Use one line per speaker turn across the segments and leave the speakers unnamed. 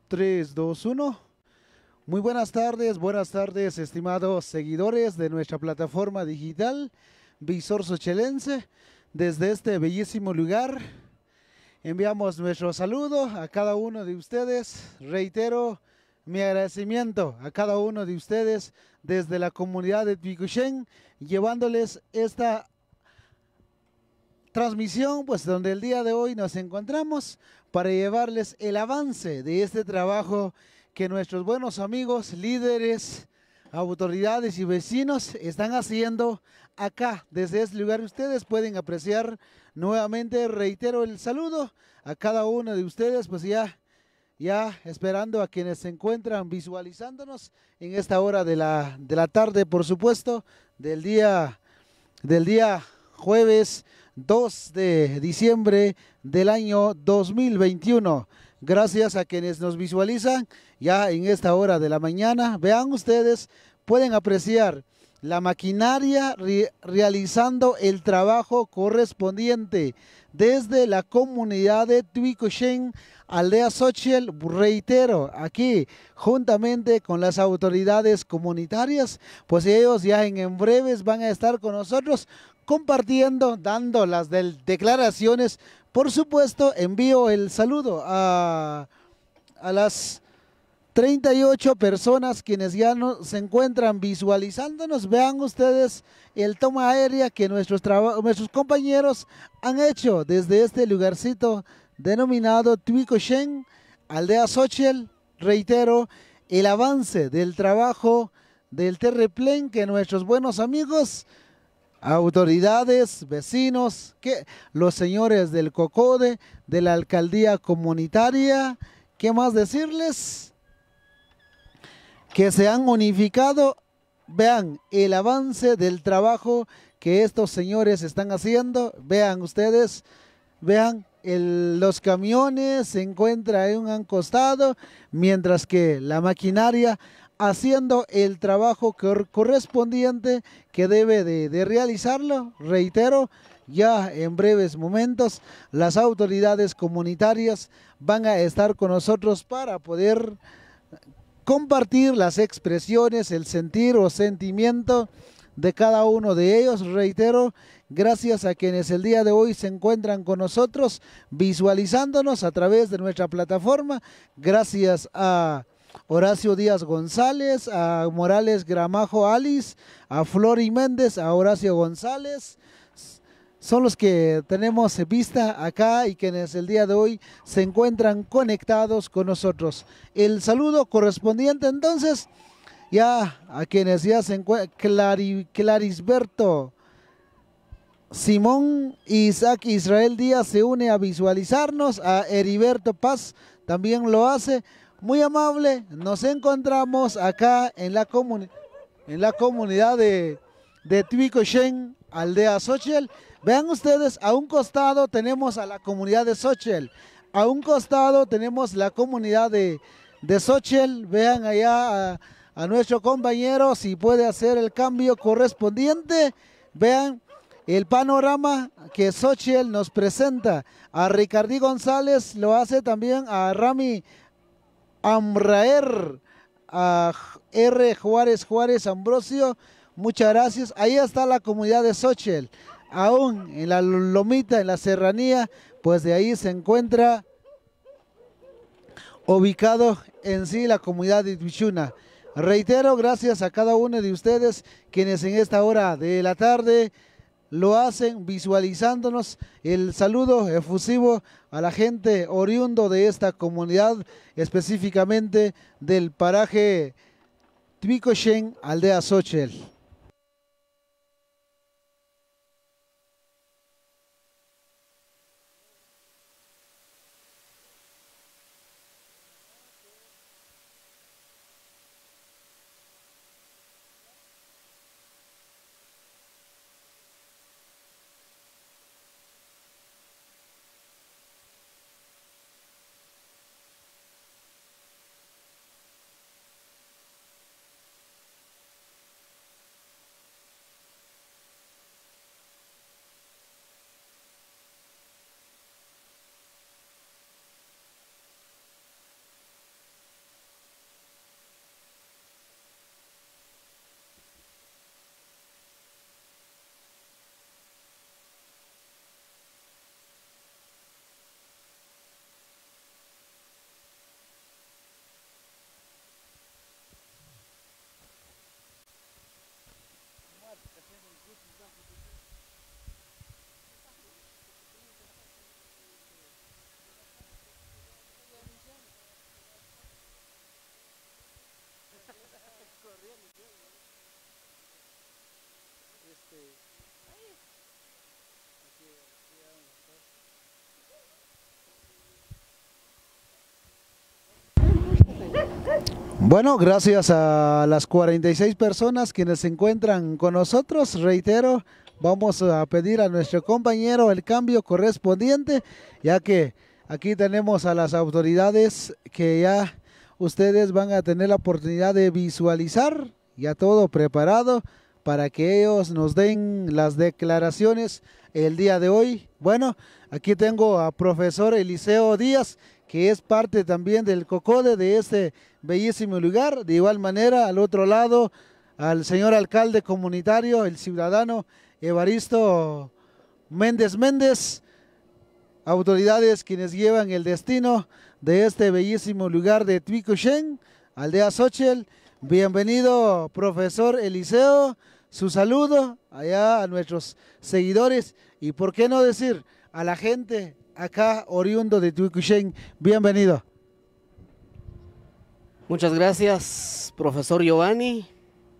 3, 2, 1. Muy buenas tardes, estimados seguidores de nuestra plataforma digital Visor Sochelense. Desde este bellísimo lugar enviamos nuestro saludo a cada uno de ustedes. Reitero mi agradecimiento a cada uno de ustedes desde la comunidad de Tuicuxén, llevándoles esta transmisión, pues donde el día de hoy nos encontramos para llevarles el avance de este trabajo que nuestros buenos amigos, líderes, autoridades y vecinos están haciendo acá, desde este lugar. Ustedes pueden apreciar nuevamente, reitero el saludo a cada uno de ustedes, pues ya esperando a quienes se encuentran visualizándonos en esta hora de la tarde, por supuesto, del día jueves 2 de diciembre del año 2021. Gracias a quienes nos visualizan ya en esta hora de la mañana. Vean ustedes, pueden apreciar la maquinaria realizando el trabajo correspondiente desde la comunidad de Tuicuxén, Aldea Xochitl. Reitero, aquí juntamente con las autoridades comunitarias, pues ellos ya en breves van a estar con nosotros compartiendo, dando las declaraciones. Por supuesto, envío el saludo a las 38 personas quienes ya se encuentran visualizándonos. Vean ustedes el toma aérea que nuestros compañeros han hecho desde este lugarcito denominado Tuicuxén, Aldea Xochitl. Reitero, el avance del trabajo del terraplén que nuestros buenos amigos, autoridades, vecinos, los señores del COCODE, de la alcaldía comunitaria, ¿qué más decirles? Que se han unificado. Vean el avance del trabajo que estos señores están haciendo. Vean ustedes, vean, los camiones se encuentran en un costado, mientras que la maquinaria haciendo el trabajo correspondiente que debe de realizarlo. Reitero, ya en breves momentos las autoridades comunitarias van a estar con nosotros para poder compartir las expresiones, el sentir o sentimiento de cada uno de ellos. Reitero, gracias a quienes el día de hoy se encuentran con nosotros visualizándonos a través de nuestra plataforma. Gracias a Horacio Díaz González, a Morales Gramajo Alice, a Flori Méndez, a Horacio González. Son los que tenemos vista acá y quienes el día de hoy se encuentran conectados con nosotros. El saludo correspondiente entonces ya a quienes ya se encuentran: Clarisberto Simón Isaac Israel Díaz se une a visualizarnos, a Heriberto Paz también lo hace. Muy amable, nos encontramos acá en la comunidad de Tuicuxén, Aldea Xochitl. Vean ustedes, a un costado tenemos a la comunidad de Xochitl, a un costado tenemos la comunidad de Xochitl. Vean allá a nuestro compañero si puede hacer el cambio correspondiente. Vean el panorama que Xochitl nos presenta. A Ricardí González lo hace también, a Rami Amraer, a R. Juárez Ambrosio. Muchas gracias. Ahí está la comunidad de Xochitl, aún en la lomita, en la serranía, pues de ahí se encuentra ubicado en sí la comunidad de Tuichuna. Reitero, gracias a cada uno de ustedes quienes en esta hora de la tarde lo hacen visualizándonos. El saludo efusivo a la gente oriundo de esta comunidad, específicamente del paraje Tuicuxén, Aldea Xochitl. Bueno, gracias a las 46 personas quienes se encuentran con nosotros, reitero, vamos a pedir a nuestro compañero el cambio correspondiente, ya que aquí tenemos a las autoridades que ya ustedes van a tener la oportunidad de visualizar, ya todo preparado para que ellos nos den las declaraciones el día de hoy. Bueno, aquí tengo a profesor Eliseo Díaz, que es parte también del COCODE de este bellísimo lugar. De igual manera, al otro lado, al señor alcalde comunitario, el ciudadano Evaristo Méndez, autoridades quienes llevan el destino de este bellísimo lugar de Tuicuxén, aldea Xochitl. Bienvenido, profesor Eliseo, su saludo allá a nuestros seguidores y por qué no decir a la gente acá oriundo de Tuicuxén. Bienvenido.
Muchas gracias, profesor Giovanni,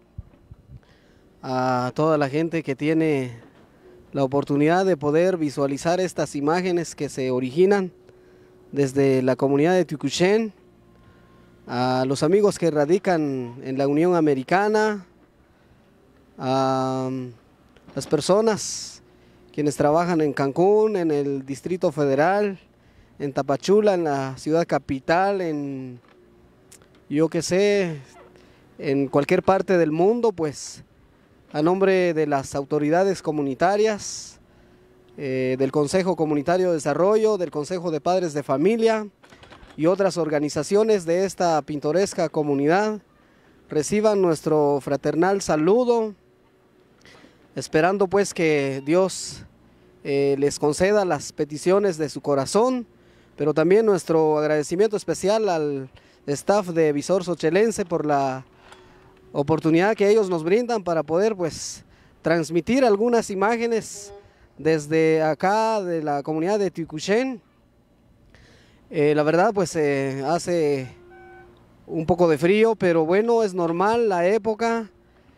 a toda la gente que tiene la oportunidad de poder visualizar estas imágenes que se originan desde la comunidad de Tuicuxén, a los amigos que radican en la Unión Americana, a las personas quienes trabajan en Cancún, en el Distrito Federal, en Tapachula, en la ciudad capital, en yo que sé, en cualquier parte del mundo, pues a nombre de las autoridades comunitarias, del Consejo Comunitario de Desarrollo, del Consejo de Padres de Familia y otras organizaciones de esta pintoresca comunidad, reciban nuestro fraternal saludo, esperando pues que Dios les conceda las peticiones de su corazón, pero también nuestro agradecimiento especial al staff de Visor Xochelense por la oportunidad que ellos nos brindan para poder pues transmitir algunas imágenes desde acá de la comunidad de Tuicuxén. La verdad pues hace un poco de frío, pero bueno, es normal la época.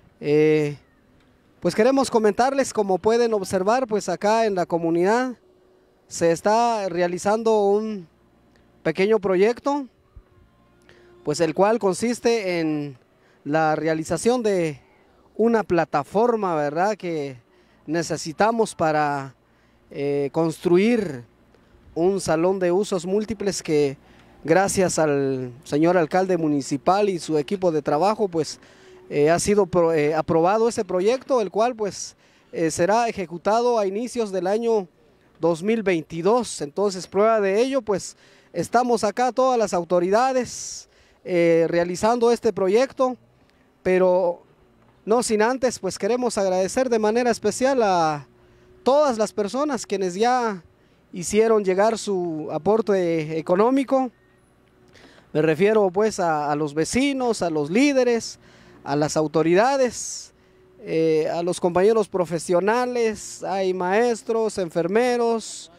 Pues queremos comentarles, como pueden observar, pues acá en la comunidad se está realizando un pequeño proyecto, pues el cual consiste en la realización de una plataforma, ¿verdad?, que necesitamos para construir un salón de usos múltiples que gracias al señor alcalde municipal y su equipo de trabajo pues ha sido aprobado ese proyecto, el cual pues será ejecutado a inicios del año 2022. Entonces, prueba de ello, pues estamos acá todas las autoridades realizando este proyecto, pero no sin antes pues queremos agradecer de manera especial a todas las personas quienes ya hicieron llegar su aporte económico. Me refiero pues a los vecinos, a los líderes, a las autoridades, a los compañeros profesionales, hay maestros, enfermeros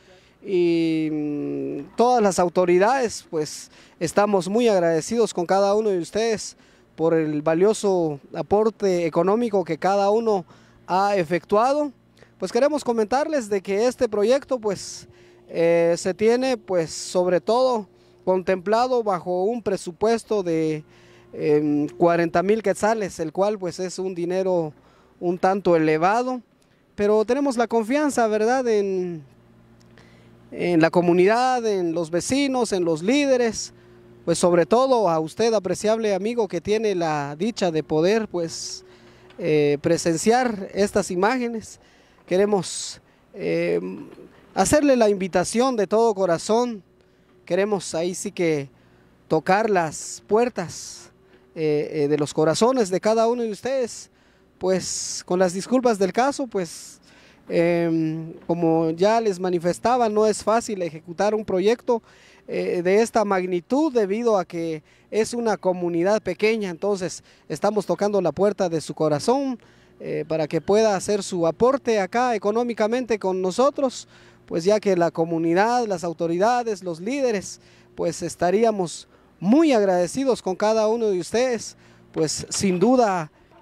y todas las autoridades. Pues estamos muy agradecidos con cada uno de ustedes por el valioso aporte económico que cada uno ha efectuado. Pues queremos comentarles de que este proyecto pues se tiene pues sobre todo contemplado bajo un presupuesto de 40,000 quetzales, el cual pues es un dinero un tanto elevado, pero tenemos la confianza, ¿verdad?, en la comunidad, en los vecinos, en los líderes, pues sobre todo a usted, apreciable amigo, que tiene la dicha de poder pues presenciar estas imágenes. Queremos hacerle la invitación de todo corazón, queremos ahí sí que tocar las puertas de los corazones de cada uno de ustedes, pues con las disculpas del caso, pues como ya les manifestaba, no es fácil ejecutar un proyecto de esta magnitud debido a que es una comunidad pequeña. Entonces estamos tocando la puerta de su corazón para que pueda hacer su aporte acá económicamente con nosotros, pues ya que la comunidad, las autoridades, los líderes, pues estaríamos muy agradecidos con cada uno de ustedes, pues sin duda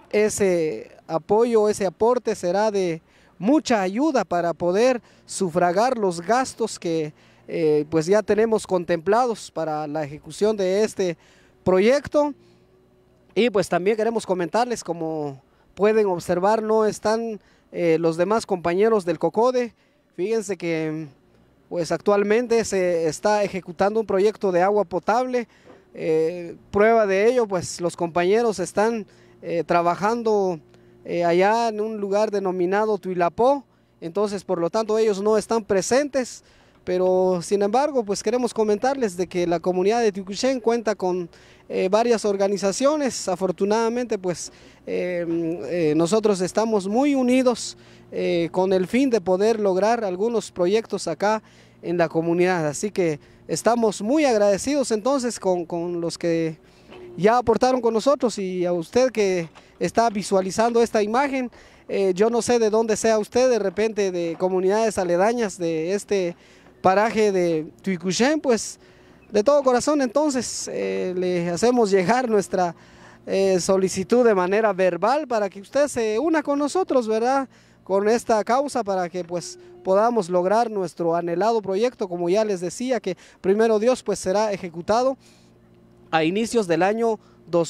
ese apoyo, ese aporte será de mucha ayuda para poder sufragar los gastos que pues ya tenemos contemplados para la ejecución de este proyecto. Y pues también queremos comentarles, como pueden observar, no están los demás compañeros del COCODE. Fíjense que pues actualmente se está ejecutando un proyecto de agua potable. Prueba de ello, pues los compañeros están trabajando allá en un lugar denominado Tuilapó. Entonces, por lo tanto, ellos no están presentes, pero sin embargo, pues queremos comentarles de que la comunidad de Ticuchén cuenta con varias organizaciones. Afortunadamente, pues nosotros estamos muy unidos con el fin de poder lograr algunos proyectos acá en la comunidad. Así que estamos muy agradecidos entonces con los que ya aportaron con nosotros, y a usted que está visualizando esta imagen. Yo no sé de dónde sea usted, de repente de comunidades aledañas de este paraje de Ticuchén, pues de todo corazón entonces le hacemos llegar nuestra solicitud de manera verbal para que usted se una con nosotros, ¿verdad?, con esta causa, para que pues podamos lograr nuestro anhelado proyecto, como ya les decía, que primero Dios pues será ejecutado a inicios del año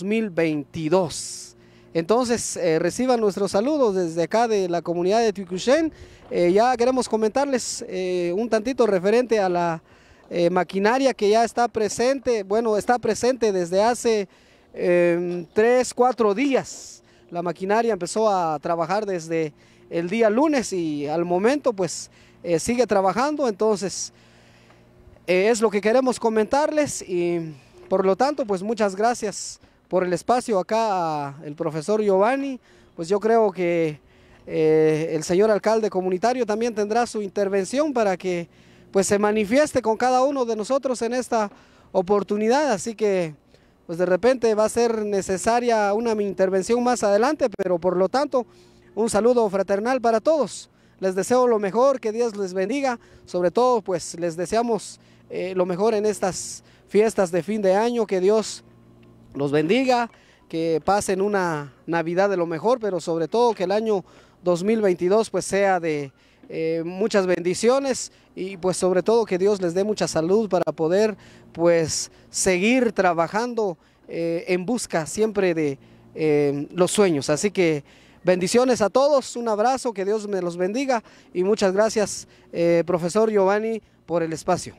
2022. Entonces reciban nuestros saludos desde acá de la comunidad de Ticuchén. Ya queremos comentarles un tantito referente a la maquinaria que ya está presente. Bueno, está presente desde hace 3-4 días. La maquinaria empezó a trabajar desde el día lunes y al momento pues sigue trabajando. Entonces es lo que queremos comentarles, y por lo tanto pues muchas gracias por el espacio acá el profesor Giovanni. Pues yo creo que el señor alcalde comunitario también tendrá su intervención para que pues se manifieste con cada uno de nosotros en esta oportunidad. Así que pues de repente va a ser necesaria una intervención más adelante, pero por lo tanto un saludo fraternal para todos. Les deseo lo mejor, que Dios les bendiga. Sobre todo pues les deseamos lo mejor en estas fiestas de fin de año, que Dios los bendiga, que pasen una Navidad de lo mejor, pero sobre todo que el año 2022 pues sea de muchas bendiciones, y pues sobre todo que Dios les dé mucha salud para poder pues seguir trabajando en busca siempre de los sueños. Así que bendiciones a todos, un abrazo, que Dios me los bendiga, y muchas gracias profesor Giovanni por el espacio.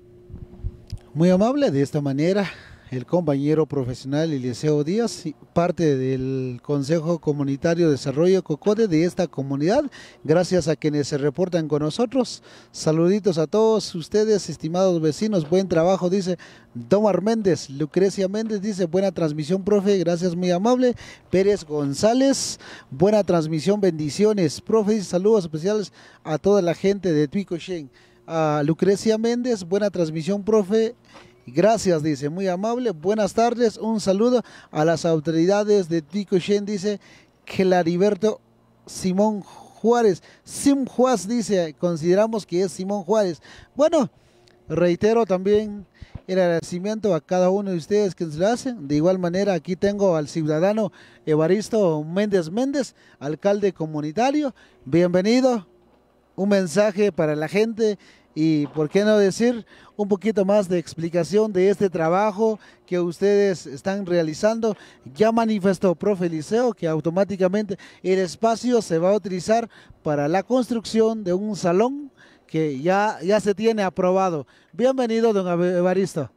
Muy amable. De esta manera, el compañero profesional Eliseo Díaz, parte del Consejo Comunitario de Desarrollo COCODE de esta comunidad. Gracias a quienes se reportan con nosotros. Saluditos a todos ustedes, estimados vecinos. Buen trabajo, dice Domar Méndez. Lucrecia Méndez dice: buena transmisión, profe. Gracias, muy amable. Pérez González: buena transmisión, bendiciones. Profe, dice: saludos especiales a toda la gente de Ticuchén. Lucrecia Méndez: buena transmisión, profe. Gracias, dice, muy amable. Buenas tardes, un saludo a las autoridades de Ticuchén, dice Clariberto Simón Juárez. Sim Juárez, dice, consideramos que es Simón Juárez. Bueno, reitero también el agradecimiento a cada uno de ustedes que se lo hacen. De igual manera, aquí tengo al ciudadano Evaristo Méndez, alcalde comunitario. Bienvenido. Un mensaje para la gente y, por qué no decir, un poquito más de explicación de este trabajo que ustedes están realizando. Ya manifestó profe Eliseo que automáticamente el espacio se va a utilizar para la construcción de un salón que ya se tiene aprobado. Bienvenido, don Evaristo.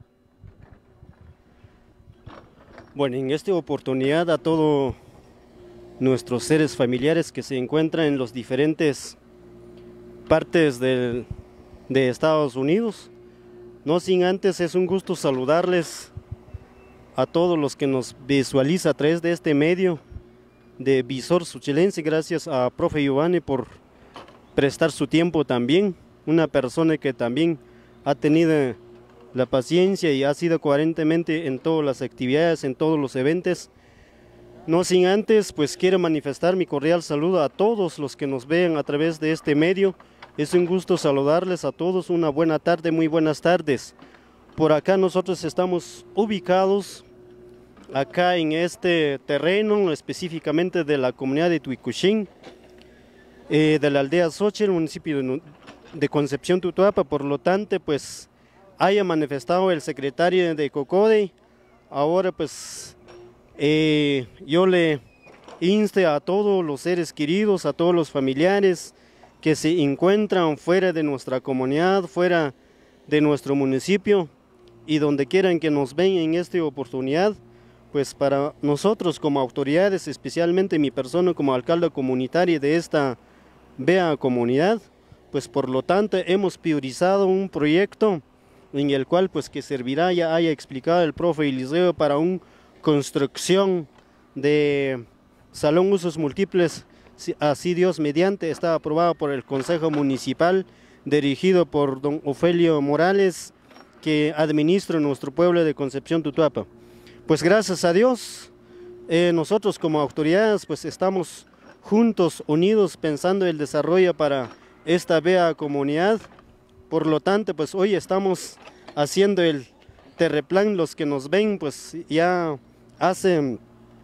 Bueno, en esta oportunidad a todos nuestros seres familiares que se encuentran en las diferentes partes de Estados Unidos, no sin antes es un gusto saludarles a todos los que nos visualizan a través de este medio de Visor Suchilense. Gracias a profe Giovanni por prestar su tiempo también, una persona que también ha tenido la paciencia y ha sido coherentemente en todas las actividades, en todos los eventos. No sin antes, pues quiero manifestar mi cordial saludo a todos los que nos vean a través de este medio. Es un gusto saludarles a todos, una buena tarde, muy buenas tardes. Por acá nosotros estamos ubicados acá en este terreno, específicamente de la comunidad de Tuicuxín, de la aldea Xochitl, municipio de Concepción Tutuapa. Por lo tanto, pues haya manifestado el secretario de COCODE. Ahora pues yo le inste a todos los seres queridos, a todos los familiares que se encuentran fuera de nuestra comunidad, fuera de nuestro municipio, y donde quieran que nos ven en esta oportunidad, pues para nosotros como autoridades, especialmente mi persona como alcalde comunitario de esta bella comunidad, pues por lo tanto hemos priorizado un proyecto en el cual pues que servirá, ya haya explicado el profe Eliseo, para una construcción de salón usos múltiples, así Dios mediante. Está aprobado por el Consejo Municipal, dirigido por don Ofelio Morales, que administra nuestro pueblo de Concepción Tutuapa. Pues gracias a Dios, nosotros como autoridades pues estamos juntos, unidos, pensando el desarrollo para esta bella comunidad. Por lo tanto, pues hoy estamos haciendo el terreplan. Los que nos ven, pues ya hace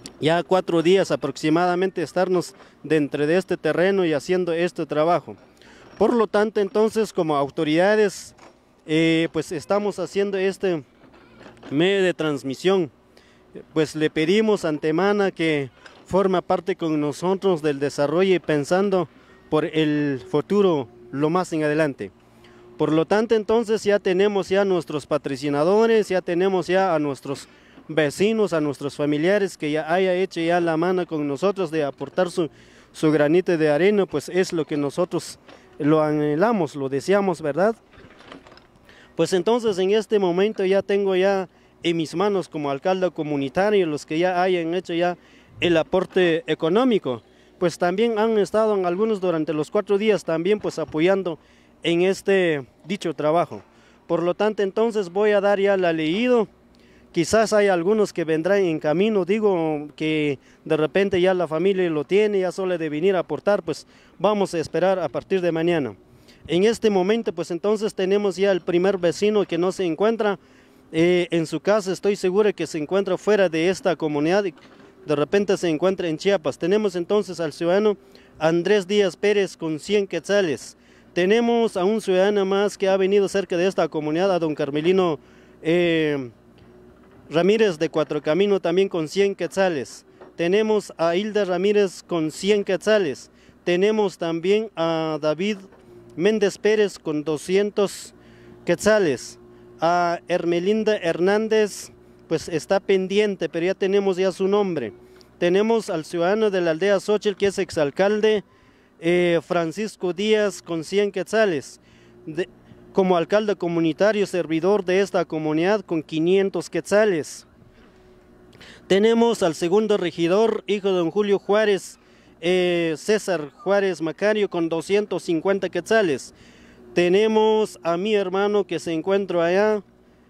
4 días aproximadamente estarnos dentro de este terreno y haciendo este trabajo. Por lo tanto, entonces, como autoridades, pues estamos haciendo este medio de transmisión. Pues le pedimos antemana que forma parte con nosotros del desarrollo y pensando por el futuro lo más en adelante. Por lo tanto, entonces ya tenemos ya nuestros patrocinadores, ya tenemos ya a nuestros vecinos, a nuestros familiares que ya haya hecho ya la mano con nosotros de aportar su granito de arena. Pues es lo que nosotros lo anhelamos, lo deseamos, ¿verdad? Pues entonces en este momento ya tengo ya en mis manos como alcalde comunitario los que ya hayan hecho ya el aporte económico. Pues también han estado algunos durante los 4 días también pues apoyando en este dicho trabajo. Por lo tanto, entonces voy a dar ya la leído. Quizás hay algunos que vendrán en camino, digo que de repente ya la familia lo tiene, ya solo de venir a aportar, pues vamos a esperar a partir de mañana. En este momento, pues entonces tenemos ya el primer vecino que no se encuentra en su casa. Estoy seguro que se encuentra fuera de esta comunidad, de repente se encuentra en Chiapas. Tenemos entonces al ciudadano Andrés Díaz Pérez con 100 quetzales. Tenemos a un ciudadano más que ha venido cerca de esta comunidad, a don Carmelino Ramírez de Cuatro Caminos, también con 100 quetzales. Tenemos a Hilda Ramírez con 100 quetzales. Tenemos también a David Méndez Pérez con 200 quetzales. A Hermelinda Hernández pues está pendiente, pero ya tenemos ya su nombre. Tenemos al ciudadano de la aldea Xochitl, que es exalcalde, Francisco Díaz con 100 quetzales. Como alcalde comunitario, servidor de esta comunidad, con 500 quetzales. Tenemos al segundo regidor, hijo de don Julio Juárez, César Juárez Macario, con 250 quetzales. Tenemos a mi hermano que se encuentra allá,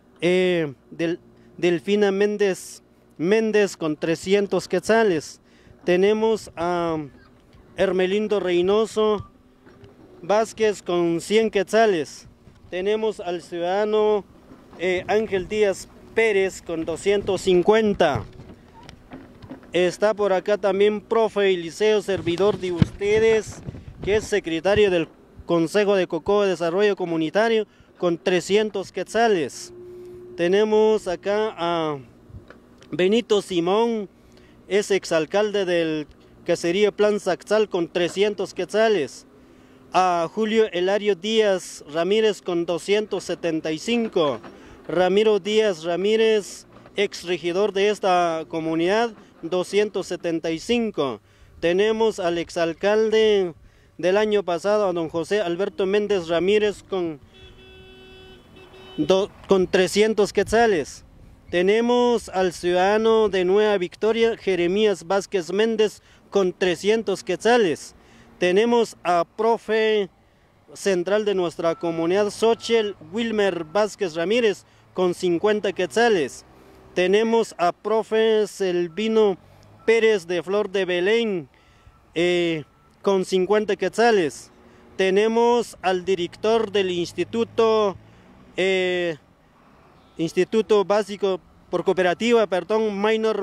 Delfina Méndez con 300 quetzales. Tenemos a Hermelindo Reynoso Vázquez con 100 quetzales. Tenemos al ciudadano Ángel Díaz Pérez con 250. Está por acá también profe Eliseo, servidor de ustedes, que es secretario del Consejo de COCODE de Desarrollo Comunitario, con 300 quetzales. Tenemos acá a Benito Simón, es exalcalde del Caserío Plan Saxal, con 300 quetzales. A Julio Elario Díaz Ramírez con 275. Ramiro Díaz Ramírez, ex regidor de esta comunidad, 275. Tenemos al exalcalde del año pasado, a don José Alberto Méndez Ramírez con 300 quetzales. Tenemos al ciudadano de Nueva Victoria, Jeremías Vázquez Méndez, con 300 quetzales. Tenemos a profe central de nuestra comunidad Xochitl, Wilmer Vázquez Ramírez, con 50 quetzales. Tenemos a profe Selvino Pérez de Flor de Belén, con 50 quetzales. Tenemos al director del Instituto Básico por cooperativa, Minor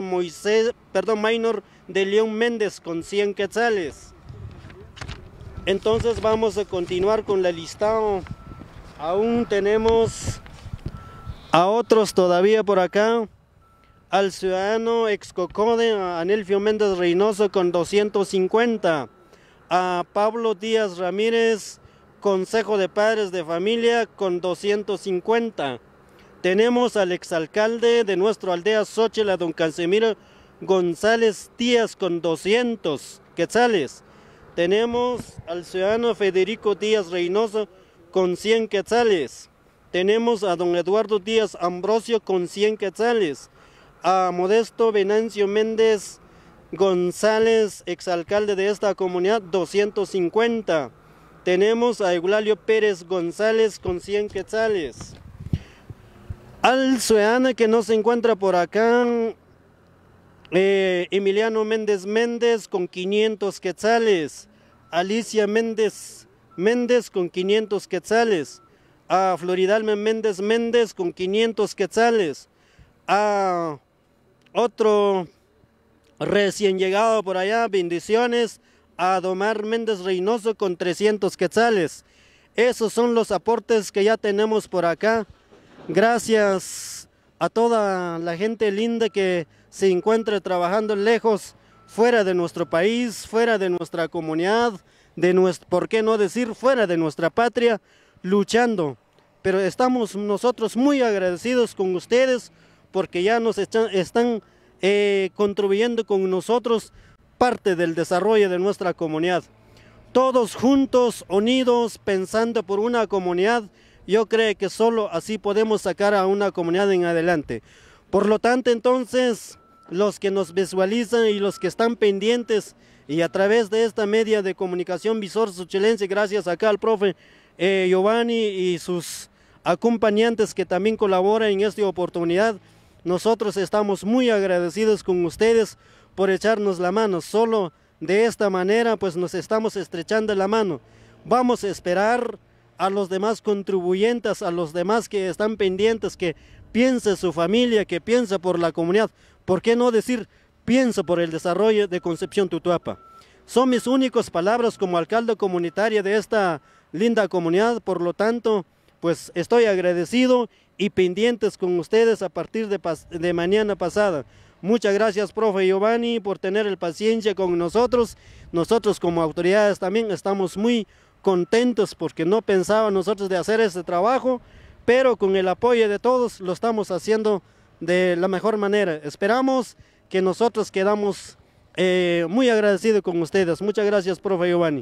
de León Méndez con 100 quetzales. Entonces vamos a continuar con la listado. Aún tenemos a otros todavía por acá. Al ciudadano ex Cocode, a Anelfio Méndez Reynoso con 250. A Pablo Díaz Ramírez, Consejo de Padres de Familia con 250. Tenemos al exalcalde de nuestra aldea Xochitl, a don Casimiro González Díaz con 200 quetzales. Tenemos al ciudadano Federico Díaz Reynoso con 100 quetzales. Tenemos a don Eduardo Díaz Ambrosio con 100 quetzales. A Modesto Venancio Méndez González, exalcalde de esta comunidad, 250. Tenemos a Eulalio Pérez González con 100 quetzales. Al ciudadano que no se encuentra por acá, Emiliano Méndez con 500 quetzales. Alicia Méndez con 500 quetzales. A Floridalme Méndez con 500 quetzales. A otro recién llegado por allá, bendiciones, a Domar Méndez Reynoso con 300 quetzales. Esos son los aportes que ya tenemos por acá. Gracias a toda la gente linda que se encuentra trabajando lejos, fuera de nuestro país, fuera de nuestra comunidad, ¿por qué no decir fuera de nuestra patria, luchando? Pero estamos nosotros muy agradecidos con ustedes porque ya nos están contribuyendo con nosotros parte del desarrollo de nuestra comunidad. Todos juntos, unidos, pensando por una comunidad, yo creo que solo así podemos sacar a una comunidad en adelante. Por lo tanto, entonces, los que nos visualizan y los que están pendientes y a través de esta media de comunicación Visor Xochilense, gracias acá al profe Giovanni y sus acompañantes que también colaboran en esta oportunidad, nosotros estamos muy agradecidos con ustedes por echarnos la mano. Solo de esta manera pues nos estamos estrechando la mano. Vamos a esperar a los demás contribuyentes, a los demás que están pendientes, que piense su familia, que piense por la comunidad. ¿Por qué no decir piensa por el desarrollo de Concepción Tutuapa? Son mis únicas palabras como alcalde comunitario de esta linda comunidad. Por lo tanto, pues estoy agradecido y pendientes con ustedes a partir de mañana pasada. Muchas gracias, profe Giovanni, por tener el paciencia con nosotros. Nosotros como autoridades también estamos muy contentos porque no pensábamos nosotros de hacer este trabajo, pero con el apoyo de todos lo estamos haciendo de la mejor manera. Esperamos que nosotros quedamos muy agradecidos con ustedes. Muchas gracias, profe Giovanni.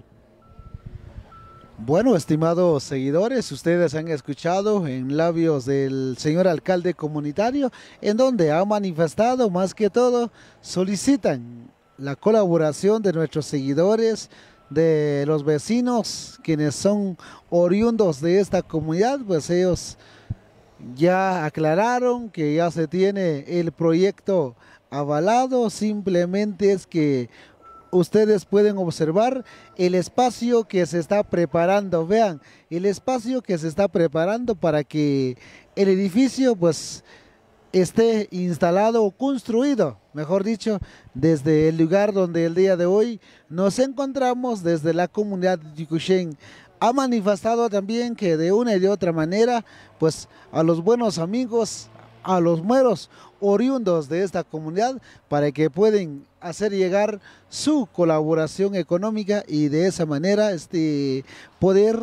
Bueno, estimados seguidores, ustedes han escuchado en labios del señor alcalde comunitario, en donde ha manifestado más que todo, solicitan la colaboración de nuestros seguidores, de los vecinos, quienes son oriundos de esta comunidad, pues ellos ya aclararon que ya se tiene el proyecto avalado, simplemente es que ustedes pueden observar el espacio que se está preparando. Vean, el espacio que se está preparando para que el edificio pues esté instalado o construido, mejor dicho, desde el lugar donde el día de hoy nos encontramos, desde la comunidad de Yucushén. Ha manifestado también que de una y de otra manera, pues a los buenos amigos, a los meros oriundos de esta comunidad, para que pueden hacer llegar su colaboración económica y de esa manera poder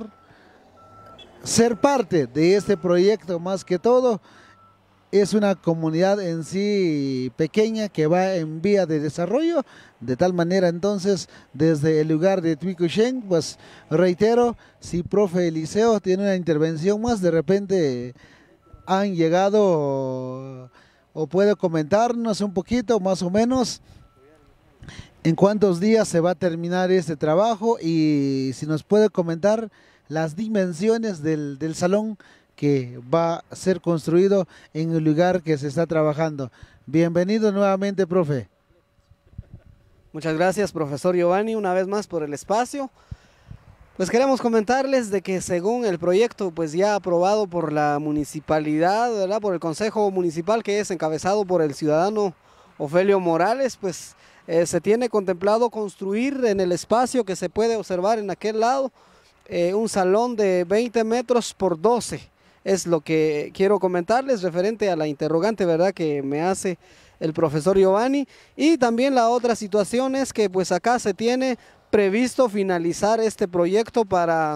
ser parte de este proyecto. Más que todo es una comunidad en sí pequeña que va en vía de desarrollo, de tal manera entonces desde el lugar de Tuicushén, pues reitero, si profe Eliseo tiene una intervención más, de repente han llegado o puede comentarnos un poquito más o menos en cuántos días se va a terminar este trabajo y si nos puede comentar las dimensiones del salón que va a ser construido en el lugar que se está trabajando. Bienvenido nuevamente, profe.
Muchas gracias, profesor Giovanni, una vez más por el espacio. Pues queremos comentarles de que según el proyecto pues ya aprobado por la municipalidad, ¿verdad? Por el Consejo Municipal, que es encabezado por el ciudadano Ofelio Morales, pues se tiene contemplado construir en el espacio que se puede observar en aquel lado un salón de 20 metros por 12. Es lo que quiero comentarles referente a la interrogante, ¿verdad?, que me hace el profesor Giovanni. Y también la otra situación es que pues acá se tiene previsto finalizar este proyecto para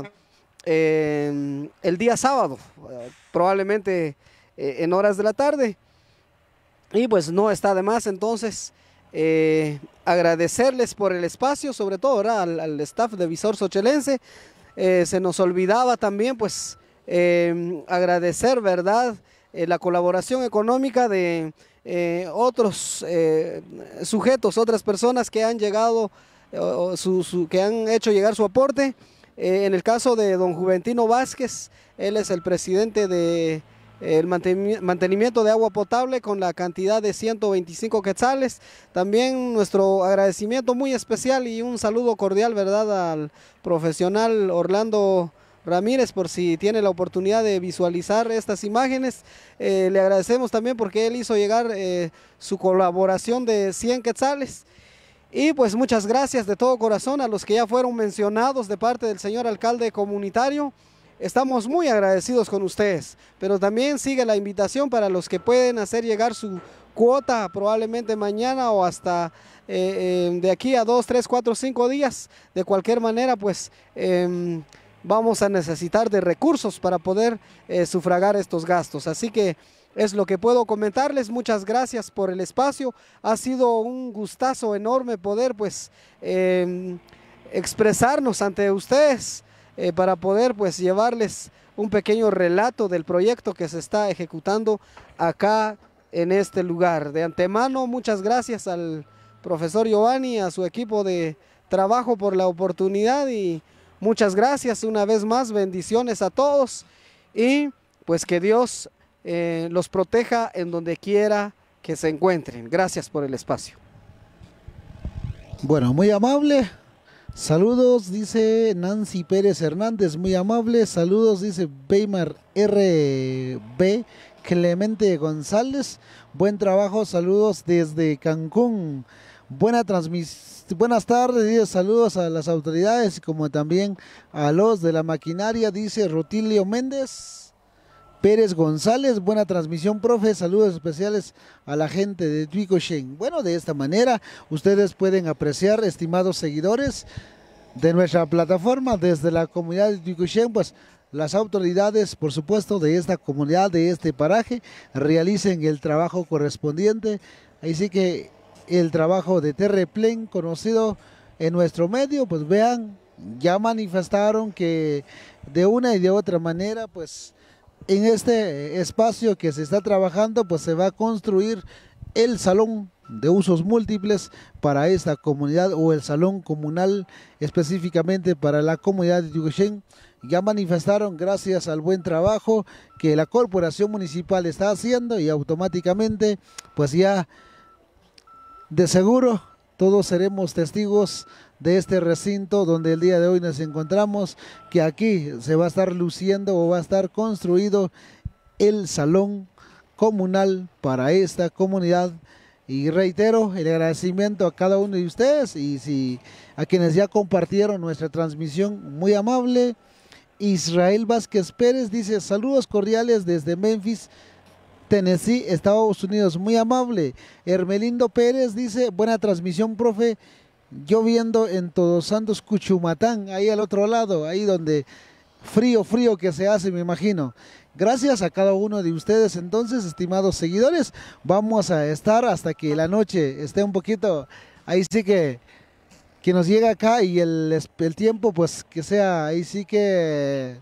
el día sábado, probablemente en horas de la tarde. Y pues no está de más entonces agradecerles por el espacio, sobre todo, ¿verdad?, al staff de Visor Xochelense. Se nos olvidaba también pues agradecer, ¿verdad?, la colaboración económica de otros sujetos, otras personas que han llegado, que han hecho llegar su aporte. En el caso de don Juventino Vázquez, él es el presidente de el mantenimiento de agua potable con la cantidad de 125 quetzales. También nuestro agradecimiento muy especial y un saludo cordial, ¿verdad?, al profesional Orlando Ramírez, por si tiene la oportunidad de visualizar estas imágenes. Le agradecemos también porque él hizo llegar su colaboración de 100 quetzales. Y pues muchas gracias de todo corazón a los que ya fueron mencionados de parte del señor alcalde comunitario. Estamos muy agradecidos con ustedes, pero también sigue la invitación para los que pueden hacer llegar su cuota probablemente mañana o hasta de aquí a 2, 3, 4, 5 días. De cualquier manera, pues vamos a necesitar de recursos para poder sufragar estos gastos. Así que es lo que puedo comentarles. Muchas gracias por el espacio. Ha sido un gustazo enorme poder pues expresarnos ante ustedes para poder pues llevarles un pequeño relato del proyecto que se está ejecutando acá en este lugar. De antemano, muchas gracias al profesor Giovanni, a su equipo de trabajo por la oportunidad y muchas gracias una vez más. Bendiciones a todos y pues que Dios los proteja en donde quiera que se encuentren. Gracias por el espacio.
Bueno, muy amable. Saludos, dice Nancy Pérez Hernández, muy amable. Saludos, dice Weimar RB Clemente González. Buen trabajo, saludos desde Cancún. Buenas tardes, dice saludos a las autoridades como también a los de la maquinaria, dice Rutilio Méndez Pérez González. Buena transmisión, profe. Saludos especiales a la gente de Tuicochen. Bueno, de esta manera ustedes pueden apreciar, estimados seguidores de nuestra plataforma, desde la comunidad de Tuicochen, pues las autoridades, por supuesto, de esta comunidad, de este paraje, realicen el trabajo correspondiente. Así que el trabajo de Terreplen, conocido en nuestro medio, pues vean, ya manifestaron que de una y de otra manera, pues en este espacio que se está trabajando, pues se va a construir el salón de usos múltiples para esta comunidad, o el salón comunal específicamente para la comunidad de Tuicochen. Ya manifestaron, gracias al buen trabajo que la corporación municipal está haciendo, y automáticamente pues ya de seguro todos seremos testigos de este recinto donde el día de hoy nos encontramos, que aquí se va a estar luciendo o va a estar construido el salón comunal para esta comunidad. Y reitero el agradecimiento a cada uno de ustedes y a quienes ya compartieron nuestra transmisión, muy amable. Israel Vázquez Pérez dice saludos cordiales desde Memphis, Tennessee, Estados Unidos, muy amable. Hermelindo Pérez dice buena transmisión, profe, lloviendo en Todos Santos, Cuchumatán, ahí al otro lado, ahí donde frío que se hace, me imagino. Gracias a cada uno de ustedes. Entonces, estimados seguidores, vamos a estar hasta que la noche esté un poquito, ahí sí que nos llega acá, y el tiempo pues que sea ahí sí que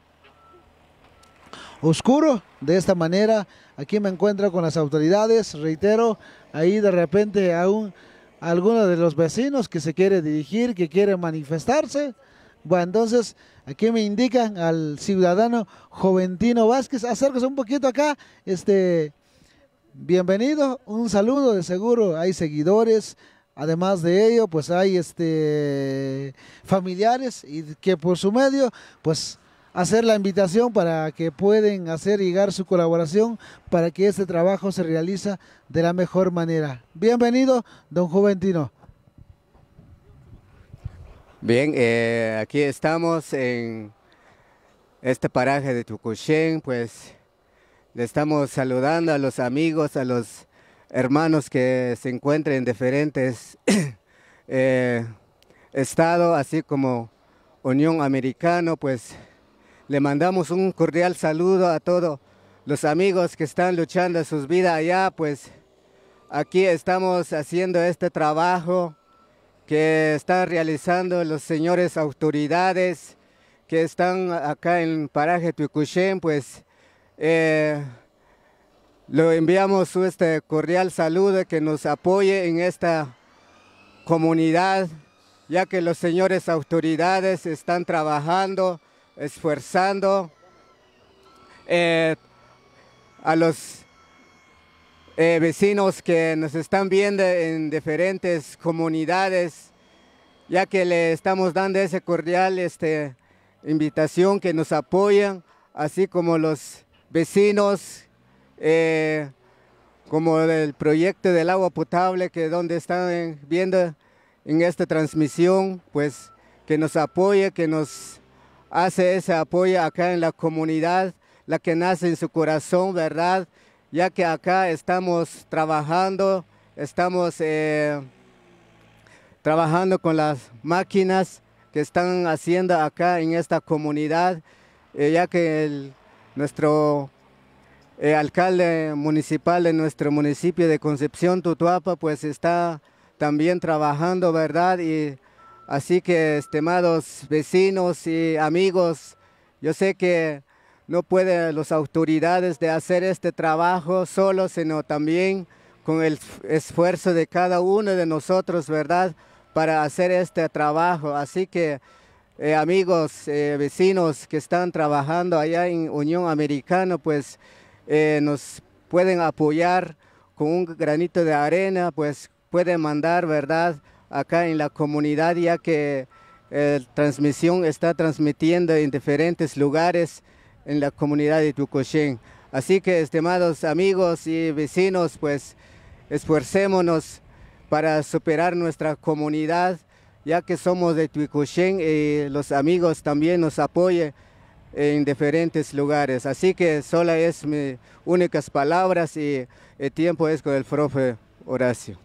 oscuro. De esta manera, aquí me encuentro con las autoridades, reitero, ahí de repente aún alguno de los vecinos que se quiere dirigir, que quiere manifestarse. Bueno, entonces aquí me indican al ciudadano Juventino Vázquez, acérquese un poquito acá, bienvenido, un saludo, de seguro hay seguidores, Además de ello, pues hay familiares y que por su medio, pues hacer la invitación para que pueden hacer llegar su colaboración para que este trabajo se realice de la mejor manera. Bienvenido, don Juventino.
Bien, aquí estamos en este paraje de Tucuxén, pues le estamos saludando a los amigos, a los hermanos que se encuentran en diferentes estados, así como Unión Americana, pues le mandamos un cordial saludo a todos los amigos que están luchando sus vidas allá, pues aquí estamos haciendo este trabajo que están realizando los señores autoridades que están acá en paraje Tucuxén, pues lo enviamos cordial saludo, que nos apoye en esta comunidad, ya que los señores autoridades están trabajando, esforzando a los vecinos que nos están viendo en diferentes comunidades, ya que le estamos dando ese cordial invitación que nos apoyan, así como los vecinos, como el proyecto del agua potable, que donde están viendo en esta transmisión, pues que nos apoye, que nos hace ese apoyo acá en la comunidad, la que nace en su corazón, ¿verdad? Ya que acá estamos trabajando con las máquinas que están haciendo acá en esta comunidad, ya que nuestro alcalde municipal de nuestro municipio de Concepción Tutuapa, pues está también trabajando, ¿verdad? Y así que, estimados vecinos y amigos, yo sé que no pueden las autoridades de hacer este trabajo solo, sino también con el esfuerzo de cada uno de nosotros, ¿verdad?, para hacer este trabajo. Así que, amigos, vecinos que están trabajando allá en Unión Americana, pues nos pueden apoyar con un granito de arena, pues pueden mandar, ¿verdad?, acá en la comunidad, ya que la transmisión está transmitiendo en diferentes lugares en la comunidad de Tucuxén. Así que, estimados amigos y vecinos, pues esforcémonos para superar nuestra comunidad, ya que somos de Tucuxén y los amigos también nos apoyen en diferentes lugares. Así que solo es mis únicas palabras y el tiempo es con el profe Horacio.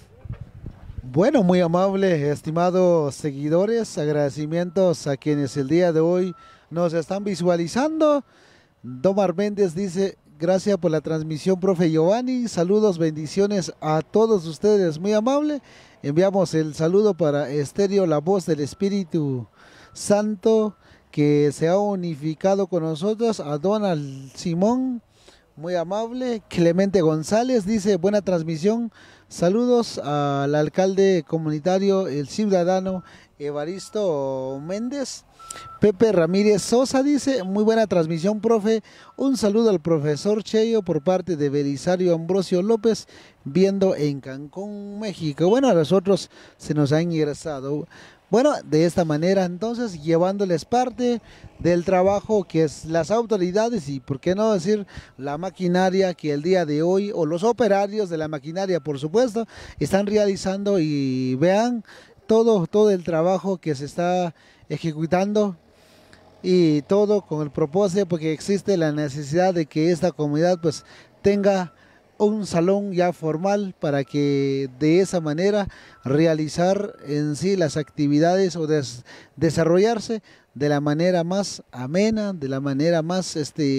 Bueno, muy amable, estimados seguidores, agradecimientos a quienes el día de hoy nos están visualizando. Domar Méndez dice: gracias por la transmisión, profe Giovanni, saludos, bendiciones a todos ustedes, muy amable. Enviamos el saludo para Estéreo, la voz del Espíritu Santo, que se ha unificado con nosotros, a Donald Simón, muy amable. Clemente González dice: buena transmisión, saludos al alcalde comunitario, el ciudadano Evaristo Méndez. Pepe Ramírez Sosa dice: muy buena transmisión, profe, un saludo al profesor Cheyo por parte de Belisario Ambrosio López, viendo en Cancún, México. Bueno, a nosotros se nos ha ingresado. Bueno, de esta manera entonces, llevándoles parte del trabajo que es las autoridades y, por qué no decir, la maquinaria que el día de hoy, o los operarios de la maquinaria, por supuesto, están realizando, y vean todo el trabajo que se está ejecutando, y todo con el propósito, porque existe la necesidad de que esta comunidad pues tenga un salón ya formal, para que de esa manera realizar en sí las actividades o desarrollarse de la manera más amena, de la manera más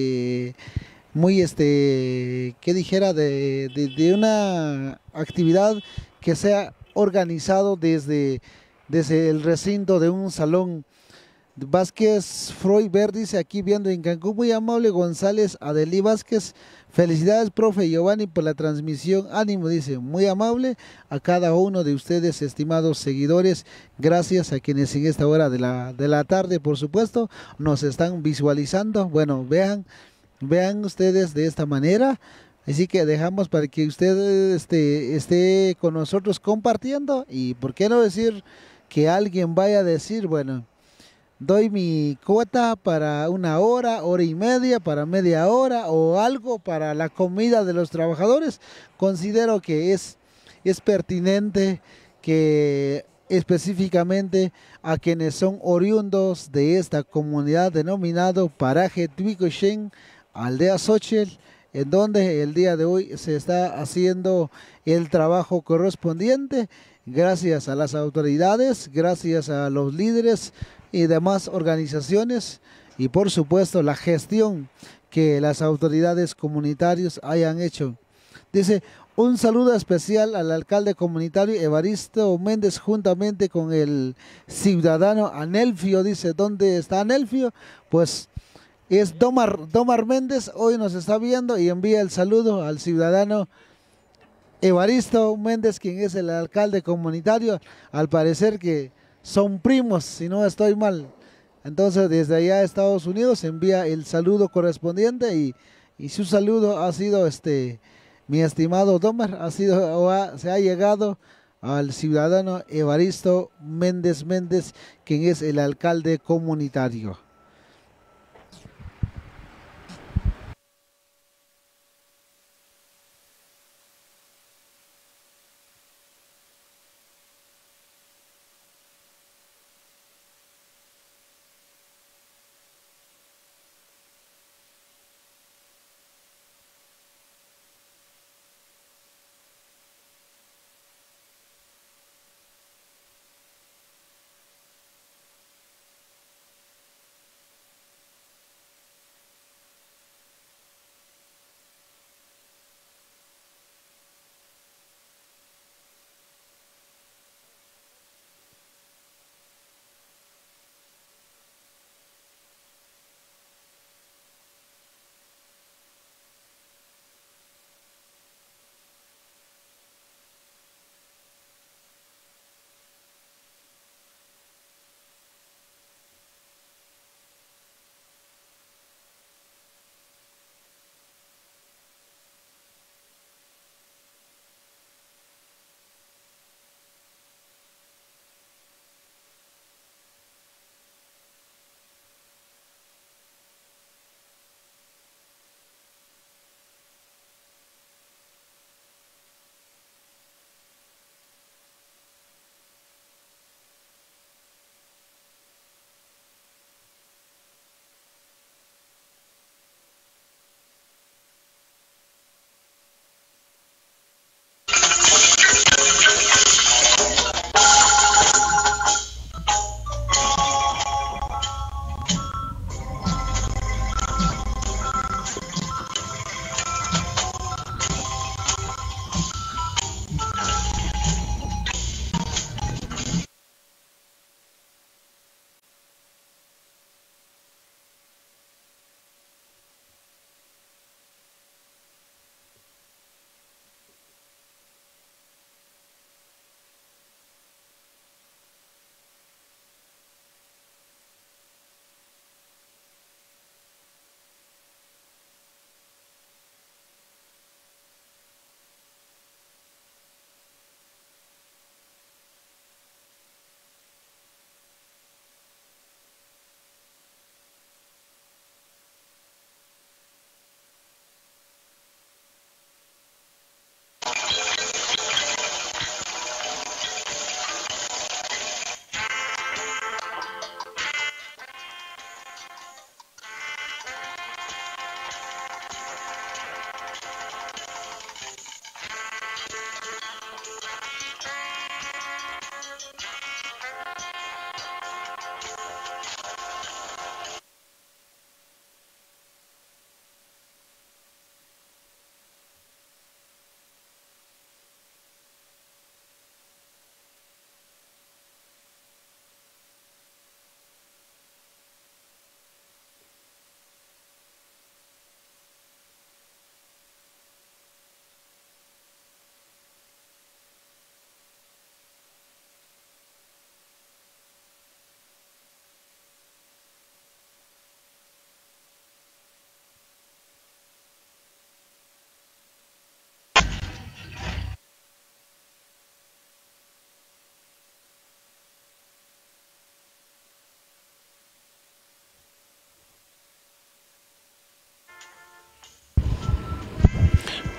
muy que dijera de una actividad que sea organizado desde el recinto de un salón. Vázquez Freud Ver dice: aquí viendo en Cancún, muy amable. González Adelí Vázquez: felicidades, profe Giovanni, por la transmisión, ánimo, dice, muy amable a cada uno de ustedes, estimados seguidores. Gracias a quienes en esta hora de la tarde, por supuesto, nos están visualizando. Bueno, vean ustedes de esta manera, Así que dejamos para que usted esté con nosotros compartiendo y por qué no decir que alguien vaya a decir, bueno, doy mi cuota para una hora, hora y media, para media hora o algo para la comida de los trabajadores. Considero que es pertinente que específicamente a quienes son oriundos de esta comunidad denominado Paraje Tuicochen, Aldea Xochitl, en donde el día de hoy se está haciendo el trabajo correspondiente, gracias a las autoridades, gracias a los líderes y demás organizaciones y por supuesto la gestión que las autoridades comunitarias hayan hecho. Dice, un saludo especial al alcalde comunitario Evaristo Méndez juntamente con el ciudadano Anelfio. Dice, ¿dónde está Anelfio? Pues es Domar Méndez, hoy nos está viendo y envía el saludo al ciudadano Evaristo Méndez, quien es el alcalde comunitario. Al parecer que son primos, si no estoy mal. Entonces desde allá a Estados Unidos envía el saludo correspondiente y su saludo ha sido, mi estimado Domar, se ha llegado al ciudadano Evaristo Méndez, quien es el alcalde comunitario.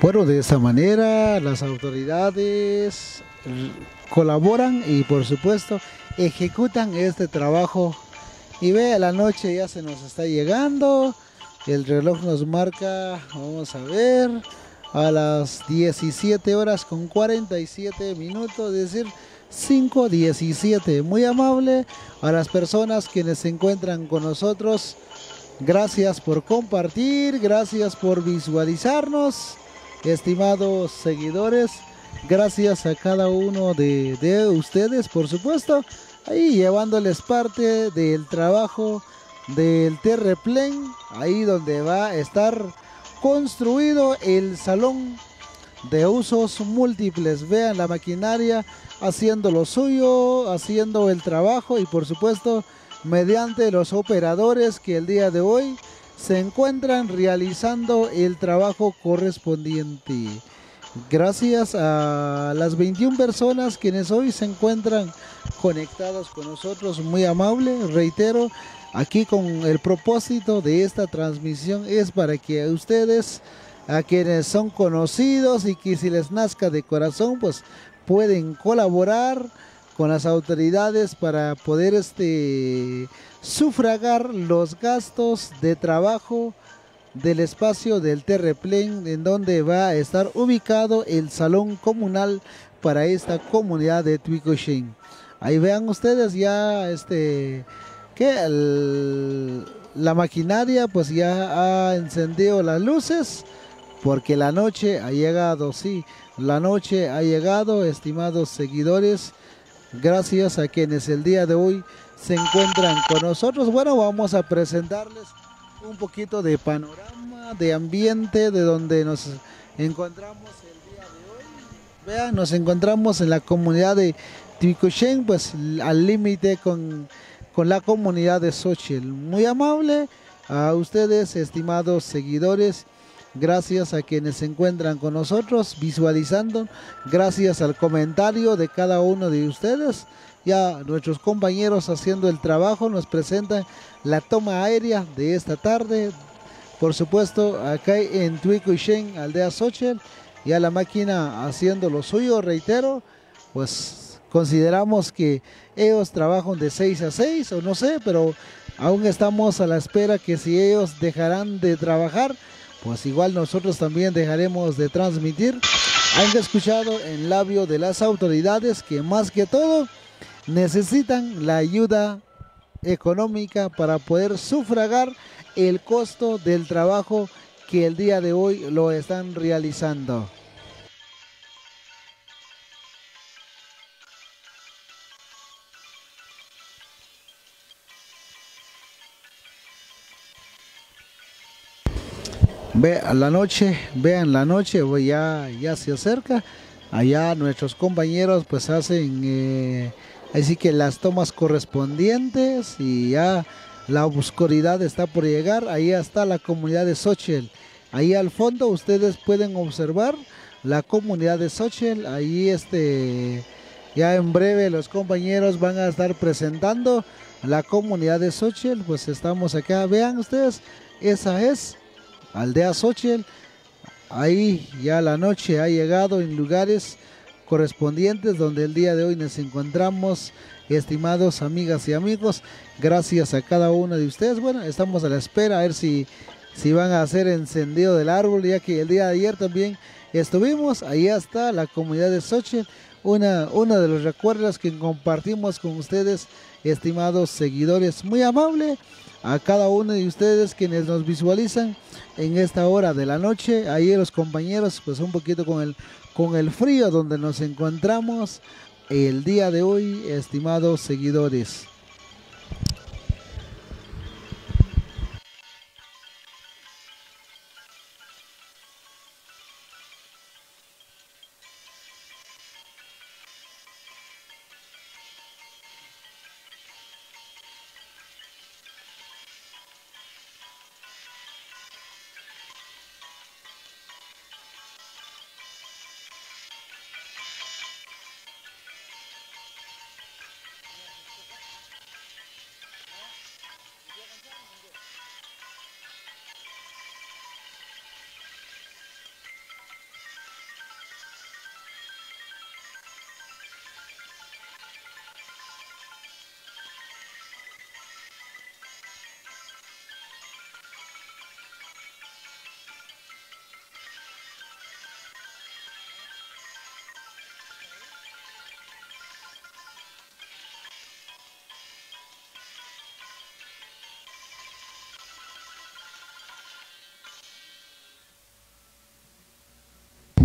Bueno, de esta manera las autoridades colaboran y por supuesto ejecutan este trabajo. Y ve, la noche ya se nos está llegando, el reloj nos marca, vamos a ver, a las 17 horas con 47 minutos, es decir, 5:17. Muy amable a las personas quienes se encuentran con nosotros. Gracias por compartir, gracias por visualizarnos, estimados seguidores. Gracias a cada uno de ustedes, por supuesto, ahí llevándoles parte del trabajo del terraplén, ahí donde va a estar construido el salón de usos múltiples. Vean la maquinaria haciendo lo suyo, haciendo el trabajo y por supuesto mediante los operadores que el día de hoy se encuentran realizando el trabajo correspondiente. Gracias a las 21 personas quienes hoy se encuentran conectados con nosotros, muy amable, reitero, aquí con el propósito de esta transmisión es para que ustedes, a quienes son conocidos y que si les nazca de corazón, pues pueden colaborar con las autoridades para poder sufragar los gastos de trabajo del espacio del terraplén en donde va a estar ubicado el salón comunal para esta comunidad de Tuicochen. Ahí vean ustedes ya la maquinaria pues ya ha encendido las luces porque la noche ha llegado, sí, la noche ha llegado, estimados seguidores. Gracias a quienes el día de hoy se encuentran con nosotros. Bueno, vamos a presentarles un poquito de panorama, de ambiente, de donde nos encontramos el día de hoy. Vean, nos encontramos en la comunidad de Tuicochen, pues al límite con la comunidad de Xochitl. Muy amable a ustedes, estimados seguidores. Gracias a quienes se encuentran con nosotros visualizando, gracias al comentario de cada uno de ustedes. Ya nuestros compañeros haciendo el trabajo nos presentan la toma aérea de esta tarde. Por supuesto, acá en Tuicochen, aldea Xochitl, ya la máquina haciendo lo suyo, reitero, pues consideramos que ellos trabajan de 6 a 6 o no sé, pero aún estamos a la espera que si ellos dejarán de trabajar, pues igual nosotros también dejaremos de transmitir. Han escuchado en labio de las autoridades que más que todo necesitan la ayuda económica para poder sufragar el costo del trabajo que el día de hoy lo están realizando. Vean la noche, pues ya se acerca. Allá nuestros compañeros pues hacen así que las tomas correspondientes y ya la oscuridad está por llegar. Ahí está la comunidad de Xochitl. Ahí al fondo ustedes pueden observar la comunidad de Xochitl. Ahí ya en breve los compañeros van a estar presentando la comunidad de Xochitl. Pues estamos acá, vean ustedes, esa es aldea Xochitl. Ahí ya la noche ha llegado en lugares correspondientes donde el día de hoy nos encontramos, estimados amigas y amigos. Gracias a cada uno de ustedes. Bueno, estamos a la espera a ver si van a hacer encendido del árbol, ya que el día de ayer también estuvimos. Ahí está la comunidad de Xochitl, uno de los recuerdos que compartimos con ustedes, estimados seguidores. Muy amable a cada uno de ustedes quienes nos visualizan en esta hora de la noche. Ahí los compañeros pues un poquito con el frío donde nos encontramos el día de hoy, estimados seguidores.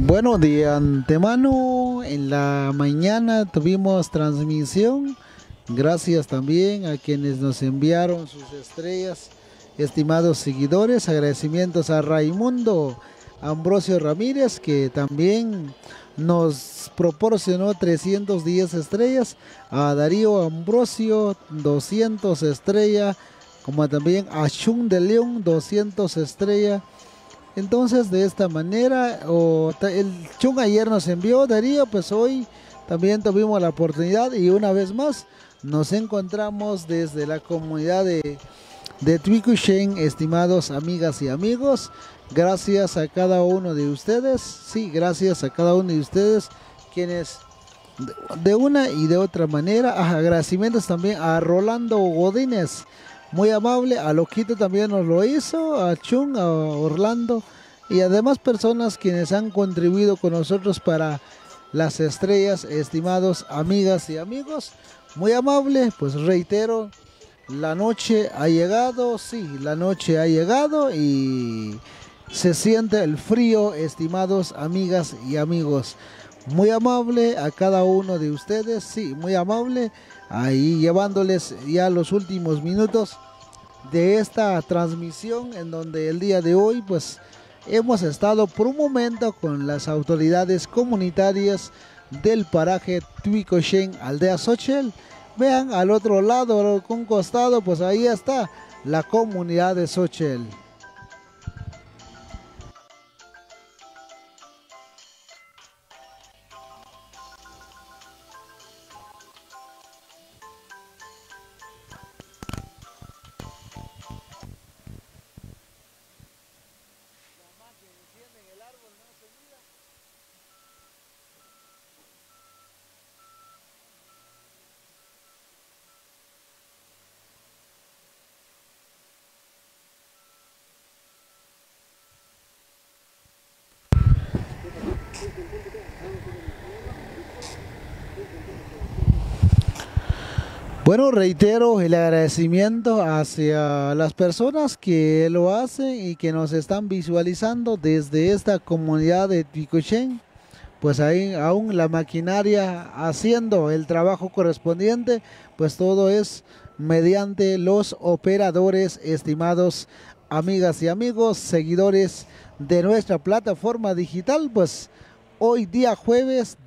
Bueno, de antemano, en la mañana tuvimos transmisión. Gracias también a quienes nos enviaron sus estrellas, estimados seguidores. Agradecimientos a Raimundo Ambrosio Ramírez, que también nos proporcionó 310 estrellas. A Darío Ambrosio, 200 estrellas. Como también a Chun de León, 200 estrellas. Entonces, de esta manera, el Chun ayer nos envió, Darío, pues hoy también tuvimos la oportunidad y una vez más nos encontramos desde la comunidad de Tuicuxén, estimados amigas y amigos. Gracias a cada uno de ustedes, sí, gracias a cada uno de ustedes, quienes de una y de otra manera. Agradecimientos también a Rolando Godínez, muy amable. A Loquito también nos lo hizo, a Chun, a Orlando y además personas quienes han contribuido con nosotros para las estrellas, estimados amigas y amigos. Muy amable, pues reitero, la noche ha llegado, sí, la noche ha llegado y se siente el frío, estimados amigas y amigos. Muy amable a cada uno de ustedes, sí, muy amable, ahí llevándoles ya los últimos minutos de esta transmisión, en donde el día de hoy pues hemos estado por un momento con las autoridades comunitarias del paraje Tuicuxén, aldea Xochel. Vean al otro lado, con costado, pues ahí está la comunidad de Xochel. Bueno, reitero el agradecimiento hacia las personas que lo hacen y que nos están visualizando desde esta comunidad de Tuicuxén. Pues ahí aún la maquinaria haciendo el trabajo correspondiente, pues todo es mediante los operadores, estimados amigas y amigos, seguidores de nuestra plataforma digital. Pues hoy día jueves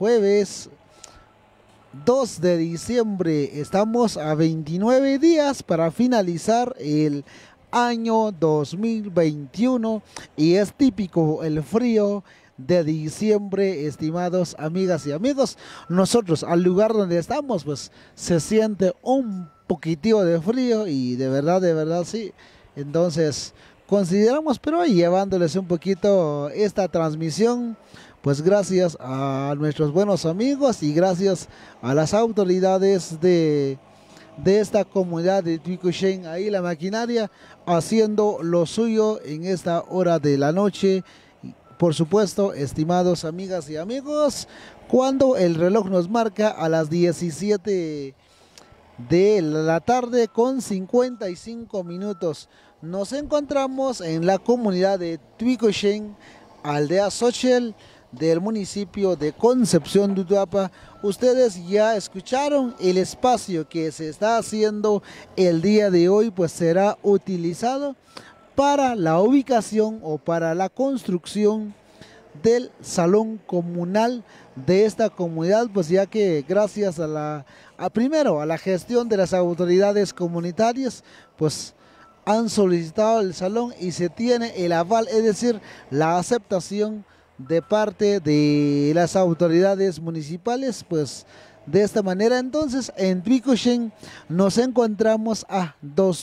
2 de diciembre, estamos a 29 días para finalizar el año 2021 y es típico el frío de diciembre, estimados amigas y amigos. Nosotros al lugar donde estamos pues se siente un poquitito de frío y de verdad sí. Entonces consideramos, pero llevándoles un poquito esta transmisión, pues gracias a nuestros buenos amigos y gracias a las autoridades de esta comunidad de Tuicuxén, ahí la maquinaria haciendo lo suyo en esta hora de la noche. Por supuesto, estimados amigas y amigos, cuando el reloj nos marca a las 17 de la tarde con 55 minutos, nos encontramos en la comunidad de Tuicuxén, aldea Xochel, del municipio de Concepción de Utuapa. Ustedes ya escucharon el espacio que se está haciendo el día de hoy, pues será utilizado para la ubicación o para la construcción del salón comunal de esta comunidad, pues ya que gracias a primero a la gestión de las autoridades comunitarias, pues han solicitado el salón y se tiene el aval, es decir, la aceptación de parte de las autoridades municipales. Pues de esta manera entonces en Tuicuxén nos encontramos a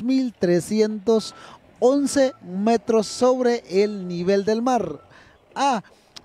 2.311 metros sobre el nivel del mar, a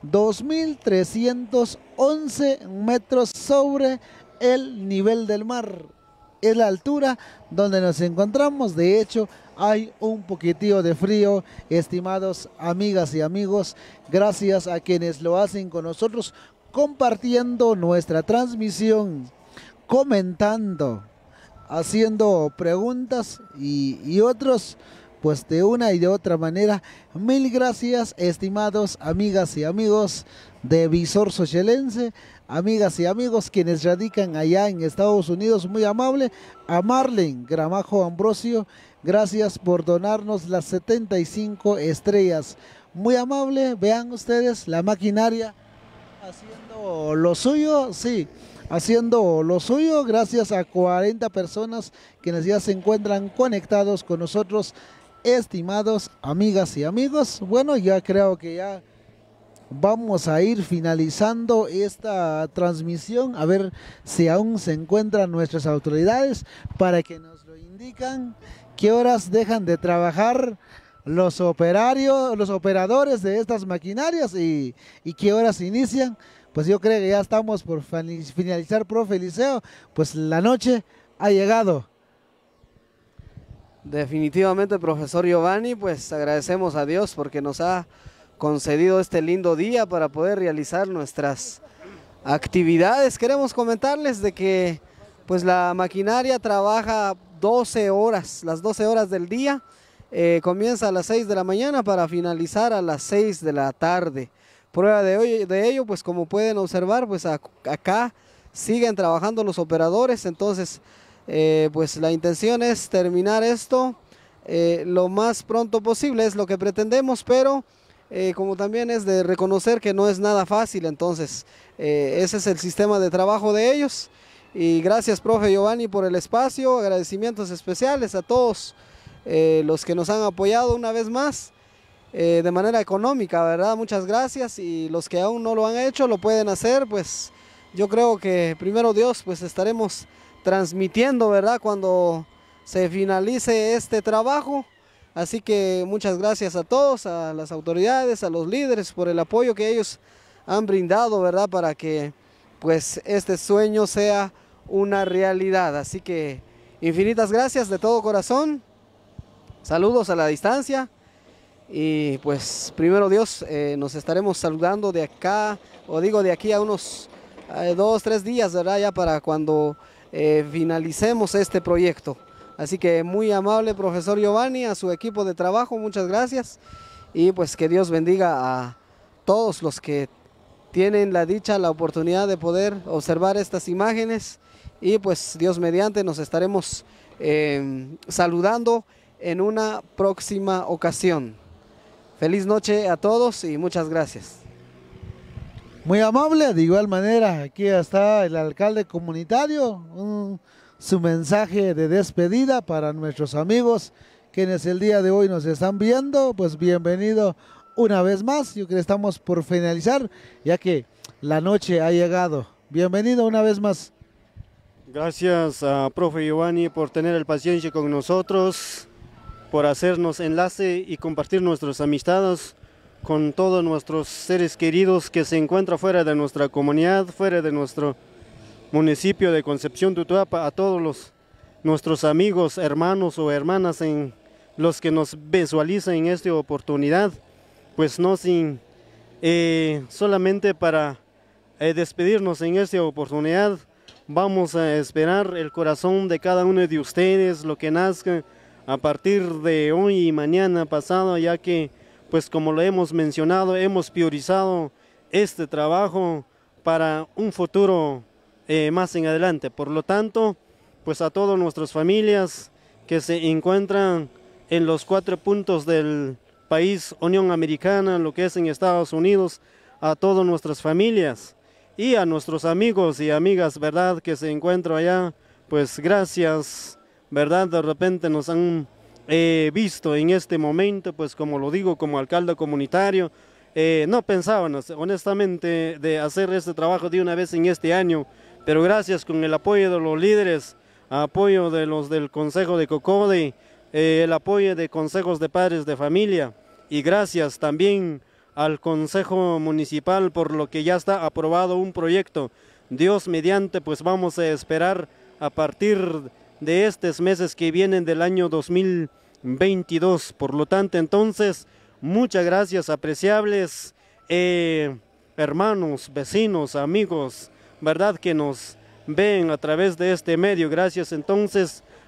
2.311 metros sobre el nivel del mar. Es la altura donde nos encontramos. De hecho, hay un poquitío de frío, estimados amigas y amigos. Gracias a quienes lo hacen con nosotros, compartiendo nuestra transmisión, comentando, haciendo preguntas y otros pues de una y de otra manera, mil gracias, estimados amigas y amigos de Visor Xochelense, amigas y amigos quienes radican allá en Estados Unidos, muy amable, a Marlene Gramajo Ambrosio, gracias por donarnos las 75 estrellas, muy amable. Vean ustedes la maquinaria haciendo lo suyo, sí, haciendo lo suyo, gracias a 40 personas quienes ya se encuentran conectados con nosotros, estimados amigas y amigos. Bueno, ya creo que ya vamos a ir finalizando esta transmisión, a ver si aún se encuentran nuestras autoridades para que nos lo indican, qué horas dejan de trabajar los operadores de estas maquinarias y qué horas inician. Pues yo creo que ya estamos por finalizar, profe Eliseo, pues la noche ha llegado.
Definitivamente, profesor Giovanni, pues agradecemos a Dios porque nos ha concedido este lindo día para poder realizar nuestras actividades. Queremos comentarles de que pues la maquinaria trabaja 12 horas, las 12 horas del día, comienza a las 6 de la mañana para finalizar a las 6 de la tarde. Prueba de ello, pues como pueden observar, pues acá siguen trabajando los operadores, entonces pues la intención es terminar esto lo más pronto posible, es lo que pretendemos, pero como también es de reconocer que no es nada fácil, entonces ese es el sistema de trabajo de ellos. Y gracias, profe Giovanni, por el espacio, agradecimientos especiales a todos los que nos han apoyado una vez más. De manera económica, ¿verdad? Muchas gracias, y los que aún no lo han hecho lo pueden hacer, pues yo creo que primero Dios pues estaremos transmitiendo, ¿verdad? Cuando se finalice este trabajo, así que muchas gracias a todos, a las autoridades, a los líderes por el apoyo que ellos han brindado, ¿verdad? Para que pues este sueño sea una realidad, así que infinitas gracias de todo corazón, saludos a la distancia. Y pues primero Dios nos estaremos saludando de acá, o digo de aquí a unos 2-3 días, ¿verdad? Ya para cuando finalicemos este proyecto. Así que muy amable profesor Giovanni, a su equipo de trabajo, muchas gracias. Y pues que Dios bendiga a todos los que tienen la dicha, la oportunidad de poder observar estas imágenes. Y pues Dios mediante nos estaremos saludando en una próxima ocasión. Feliz noche a todos y muchas gracias.
Muy amable, de igual manera, aquí está el alcalde comunitario, su mensaje de despedida para nuestros amigos quienes el día de hoy nos están viendo, pues bienvenido una vez más. Yo creo que estamos por finalizar, ya que la noche ha llegado. Bienvenido una vez más.
Gracias a profe Giovanni por tener el paciencia con nosotros, por hacernos enlace y compartir nuestras amistades con todos nuestros seres queridos que se encuentran fuera de nuestra comunidad, fuera de nuestro municipio de Concepción de Utuapa, a todos nuestros amigos, hermanos o hermanas en los que nos visualizan en esta oportunidad, pues no sin solamente para despedirnos en esta oportunidad, vamos a esperar el corazón de cada uno de ustedes, lo que nazca a partir de hoy y mañana pasado, ya que, pues como lo hemos mencionado, hemos priorizado este trabajo para un futuro más en adelante. Por lo tanto, pues a todas nuestras familias que se encuentran en los 4 puntos del país Unión Americana, lo que es en Estados Unidos, a todas nuestras familias y a nuestros amigos y amigas, ¿verdad?, que se encuentran allá, pues gracias, ¿verdad? De repente nos han visto en este momento, pues como lo digo, como alcalde comunitario, no pensaban honestamente de hacer este trabajo de una vez en este año, pero gracias con el apoyo de los líderes, apoyo de los del Consejo de COCODE, el apoyo de consejos de padres de familia, y gracias también al Consejo Municipal por lo que ya está aprobado un proyecto. Dios mediante, pues vamos a esperar a partir de estos meses que vienen del año 2022. Por lo tanto, entonces, muchas gracias, apreciables hermanos, vecinos, amigos, ¿verdad?, que nos ven a través de este medio. Gracias entonces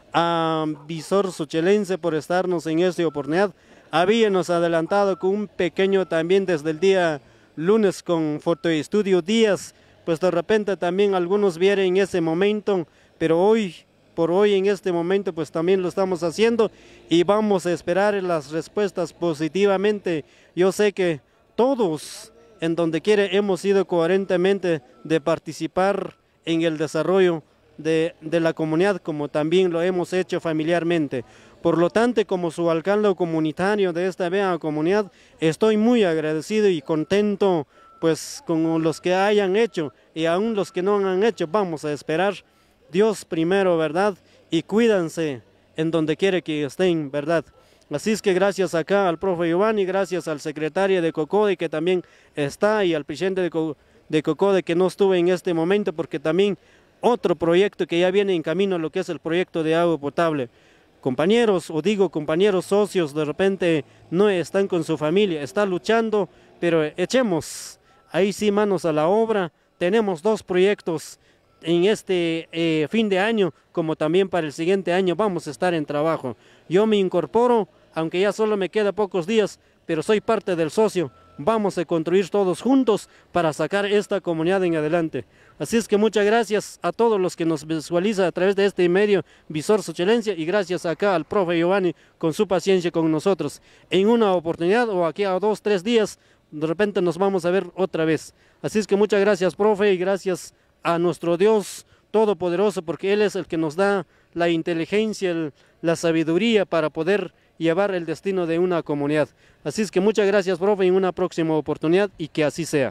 a Visor Sochelense por estarnos en esta oportunidad. Habíamos adelantado con un pequeño también desde el día lunes con Fotoestudio Díaz, pues de repente también algunos vieron en ese momento, pero por hoy en este momento pues también lo estamos haciendo y vamos a esperar las respuestas positivamente. Yo sé que todos en donde quiera hemos sido coherentemente de participar en el desarrollo de la comunidad, como también lo hemos hecho familiarmente. Por lo tanto, como su alcalde comunitario de esta bella comunidad, estoy muy agradecido y contento pues con los que hayan hecho, y aún los que no han hecho, vamos a esperar Dios primero, ¿verdad? Y cuídense en donde quiera que estén, ¿verdad? Así es que gracias acá al profe Giovanni, gracias al secretario de COCODE que también está, y al presidente de COCODE que no estuvo en este momento, porque también otro proyecto que ya viene en camino, lo que es el proyecto de agua potable. Compañeros, o digo compañeros socios, de repente no están con su familia, están luchando, pero echemos ahí sí manos a la obra. Tenemos 2 proyectos en este fin de año, como también para el siguiente año vamos a estar en trabajo. Yo me incorporo, aunque ya solo me queda pocos días, pero soy parte del socio. Vamos a construir todos juntos para sacar esta comunidad en adelante. Así es que muchas gracias a todos los que nos visualizan a través de este medio Visor Sochelense, y gracias acá al profe Giovanni con su paciencia con nosotros. En una oportunidad o aquí a 2, 3 días, de repente nos vamos a ver otra vez. Así es que muchas gracias, profe, y gracias a nuestro Dios Todopoderoso, porque Él es el que nos da la inteligencia, la sabiduría para poder llevar el destino de una comunidad. Así es que muchas gracias, profe, en una próxima oportunidad, y que así sea.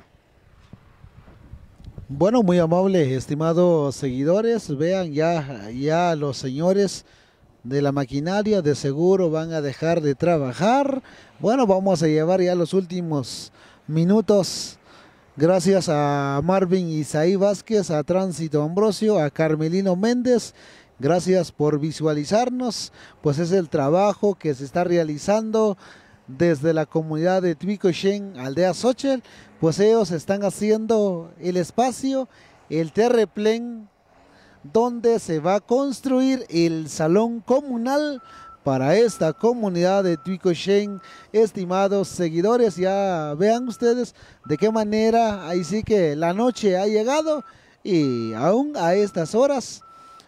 Bueno, muy amable, estimados seguidores, vean ya los señores de la maquinaria de seguro van a dejar de trabajar. Bueno, vamos a llevar ya los últimos minutos. Gracias a Marvin Isaí Vázquez, a Tránsito Ambrosio, a Carmelino Méndez. Gracias por visualizarnos, pues es el trabajo que se está realizando desde la comunidad de Twicochen, Aldea Xochel, pues ellos están haciendo el espacio, el terraplén, donde se va a construir el salón comunal para esta comunidad de Twicochen. Estimados seguidores, ya vean ustedes de qué manera, ahí sí que la noche ha llegado, y aún a estas horas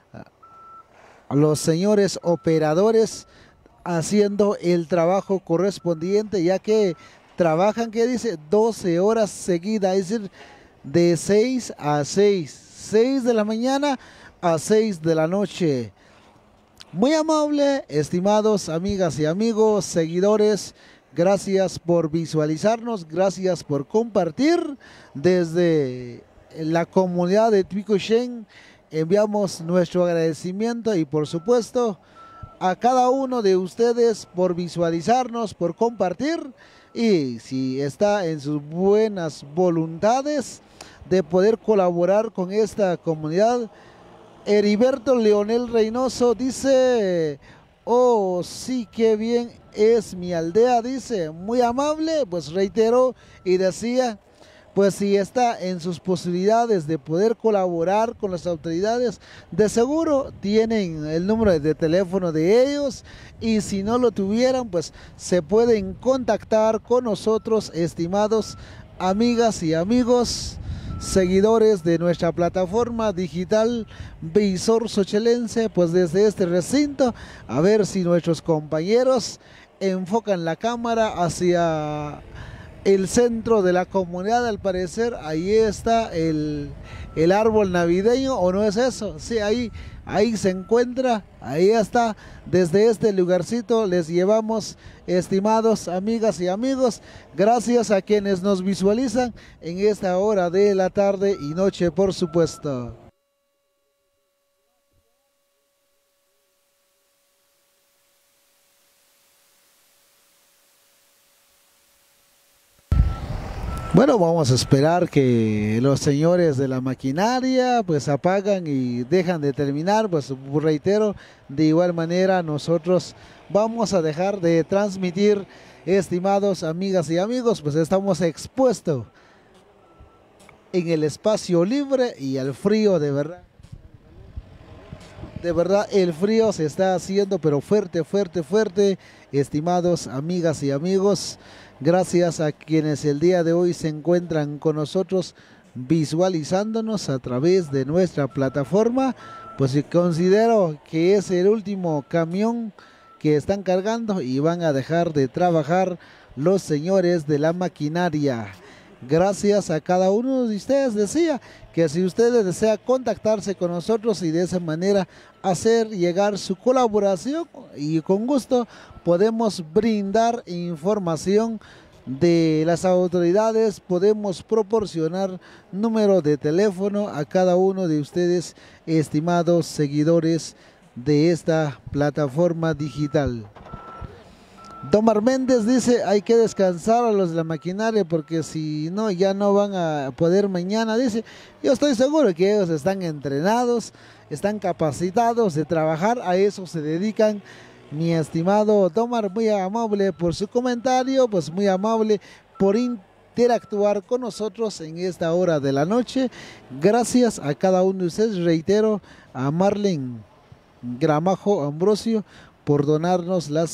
los señores operadores haciendo el trabajo correspondiente, ya que trabajan, ¿qué dice? 12 horas seguidas, es decir, de 6 a 6 de la mañana a 6 de la noche. Muy amable, estimados amigas y amigos, seguidores, gracias por visualizarnos, gracias por compartir. Desde la comunidad de Twicochen enviamos nuestro agradecimiento, y por supuesto a cada uno de ustedes por visualizarnos, por compartir, y si está en sus buenas voluntades de poder colaborar con esta comunidad. Heriberto Leonel Reynoso dice: oh sí, qué bien es mi aldea, dice, muy amable, pues reiteró y decía, pues si está en sus posibilidades de poder colaborar con las autoridades, de seguro tienen el número de teléfono de ellos, y si no lo tuvieran, pues se pueden contactar con nosotros, estimados amigas y amigos, seguidores de nuestra plataforma digital Visor Sochelense, pues desde este recinto, a ver si nuestros compañeros enfocan la cámara hacia el centro de la comunidad. Al parecer ahí está el árbol navideño, ¿o no es eso? Sí, ahí se encuentra, ahí está. Desde este lugarcito les llevamos, estimados amigas y amigos, gracias a quienes nos visualizan en esta hora de la tarde y noche, por supuesto. Bueno, vamos a esperar que los señores de la maquinaria pues apagan y dejan de terminar. Pues reitero, de igual manera nosotros vamos a dejar de transmitir, estimados amigas y amigos, pues estamos expuestos en el espacio libre y al frío de verdad. De verdad el frío se está haciendo pero fuerte, fuerte, fuerte, estimados amigas y amigos. Gracias a quienes el día de hoy se encuentran con nosotros visualizándonos a través de nuestra plataforma. Pues considero que es el último camión que están cargando y van a dejar de trabajar los señores de la maquinaria. Gracias a cada uno de ustedes. Decía que si ustedes desean contactarse con nosotros y de esa manera hacer llegar su colaboración, y con gusto podemos brindar información de las autoridades, podemos proporcionar número de teléfono a cada uno de ustedes, estimados seguidores de esta plataforma digital. Domar Méndez dice, hay que descansar a los de la maquinaria porque si no, ya no van a poder mañana. Dice, yo estoy seguro que ellos están entrenados, están capacitados de trabajar, a eso se dedican. Mi estimado Domar, muy amable por su comentario, pues muy amable por interactuar con nosotros en esta hora de la noche. Gracias a cada uno de ustedes, reitero, a Marlene Gramajo Ambrosio, por donarnos las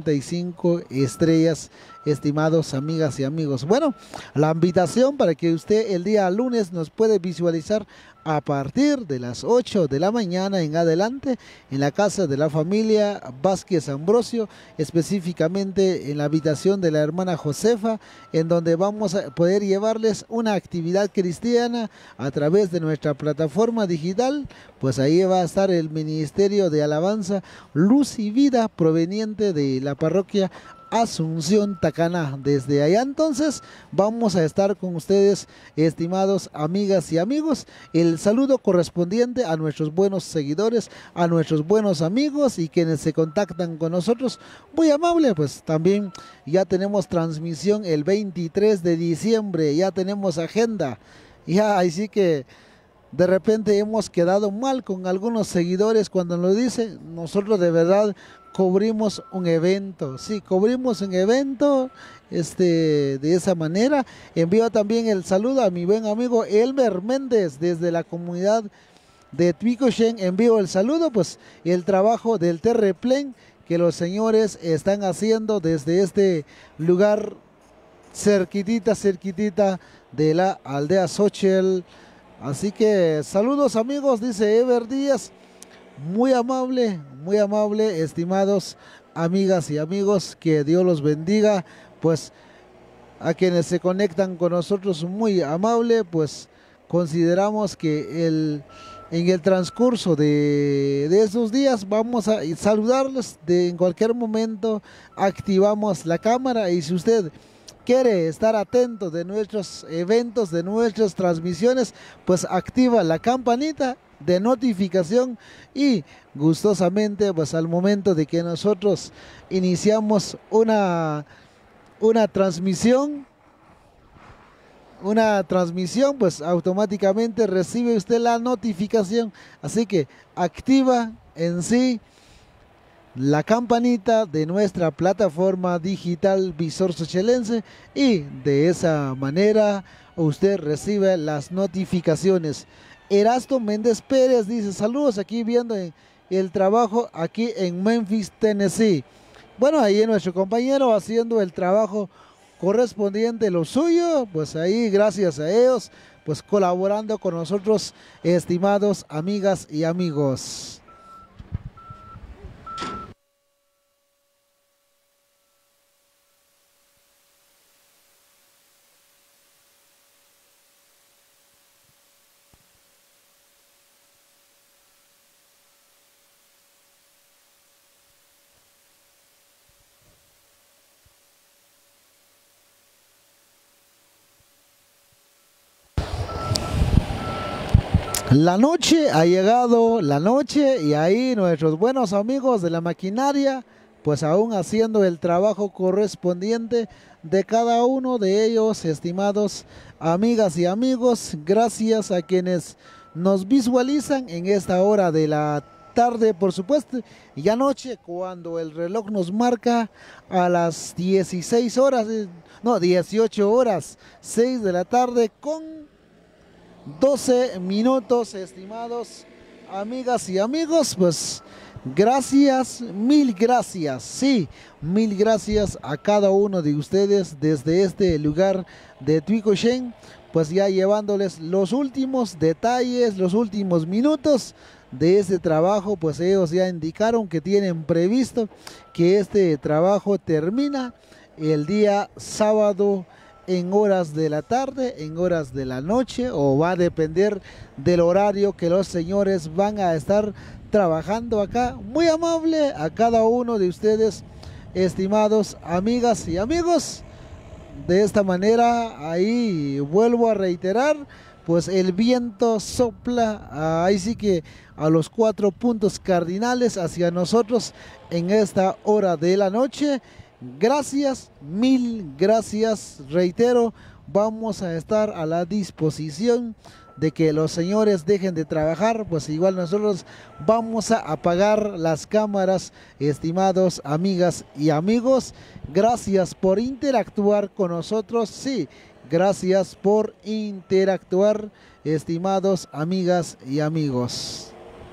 75 estrellas, estimados amigas y amigos. Bueno, la invitación para que usted el día lunes nos puede visualizar a partir de las 8 de la mañana en adelante en la casa de la familia Vázquez Ambrosio, específicamente en la habitación de la hermana Josefa, en donde vamos a poder llevarles una actividad cristiana a través de nuestra plataforma digital. Pues ahí va a estar el Ministerio de Alabanza Luz y Vida proveniente de la parroquia Asunción Tacaná. Desde allá entonces vamos a estar con ustedes, estimados amigas y amigos. El saludo correspondiente a nuestros buenos seguidores, a nuestros buenos amigos y quienes se contactan con nosotros. Muy amable, pues también ya tenemos transmisión el 23 de diciembre, ya tenemos agenda. Ya, así que de repente hemos quedado mal con algunos seguidores cuando nos dicen, nosotros de verdad cubrimos un evento, sí, cubrimos un evento de esa manera. Envío también el saludo a mi buen amigo Elmer Méndez desde la comunidad de Tuicochen. Envío el saludo, pues el trabajo del terraplén que los señores están haciendo desde este lugar cerquitita de la aldea Xochitl. Así que saludos amigos, dice Ever Díaz. Muy amable, estimados amigas y amigos, que Dios los bendiga. Pues a quienes se conectan con nosotros, muy amable, pues consideramos que en el transcurso de estos días vamos a saludarles en cualquier momento. Activamos la cámara y si usted quiere estar atento de nuestros eventos, de nuestras transmisiones, pues activa la campanita de notificación y gustosamente pues al momento de que nosotros iniciamos una transmisión, pues automáticamente recibe usted la notificación. Así que activa en sí la campanita de nuestra plataforma digital Visor Xochelense y de esa manera usted recibe las notificaciones. Erasto Méndez Pérez dice, saludos aquí viendo el trabajo aquí en Memphis, Tennessee. Bueno, ahí nuestro compañero haciendo el trabajo correspondiente, lo suyo, pues ahí gracias a ellos, pues colaborando con nosotros, estimados amigas y amigos. La noche ha llegado, la noche, y ahí nuestros buenos amigos de la maquinaria, pues aún haciendo el trabajo correspondiente de cada uno de ellos, estimados amigas y amigos. Gracias a quienes nos visualizan en esta hora de la tarde, por supuesto, y anoche cuando el reloj nos marca a las 16 horas, no, 18 horas, 6 de la tarde con 12 minutos, estimados amigas y amigos, pues gracias, mil gracias, sí, mil gracias a cada uno de ustedes desde este lugar de Tuicochen, pues ya llevándoles los últimos detalles, los últimos minutos de este trabajo. Pues ellos ya indicaron que tienen previsto que este trabajo termina el día sábado en horas de la tarde, en horas de la noche, o va a depender del horario que los señores van a estar trabajando acá. Muy amable a cada uno de ustedes, estimados amigas y amigos. De esta manera, ahí vuelvo a reiterar, pues el viento sopla, ahí sí que a los 4 puntos cardinales hacia nosotros en esta hora de la noche. Gracias, mil gracias, reitero, vamos a estar a la disposición de que los señores dejen de trabajar, pues igual nosotros vamos a apagar las cámaras, estimados amigas y amigos. Gracias por interactuar con nosotros, sí, gracias por interactuar, estimados amigas y amigos.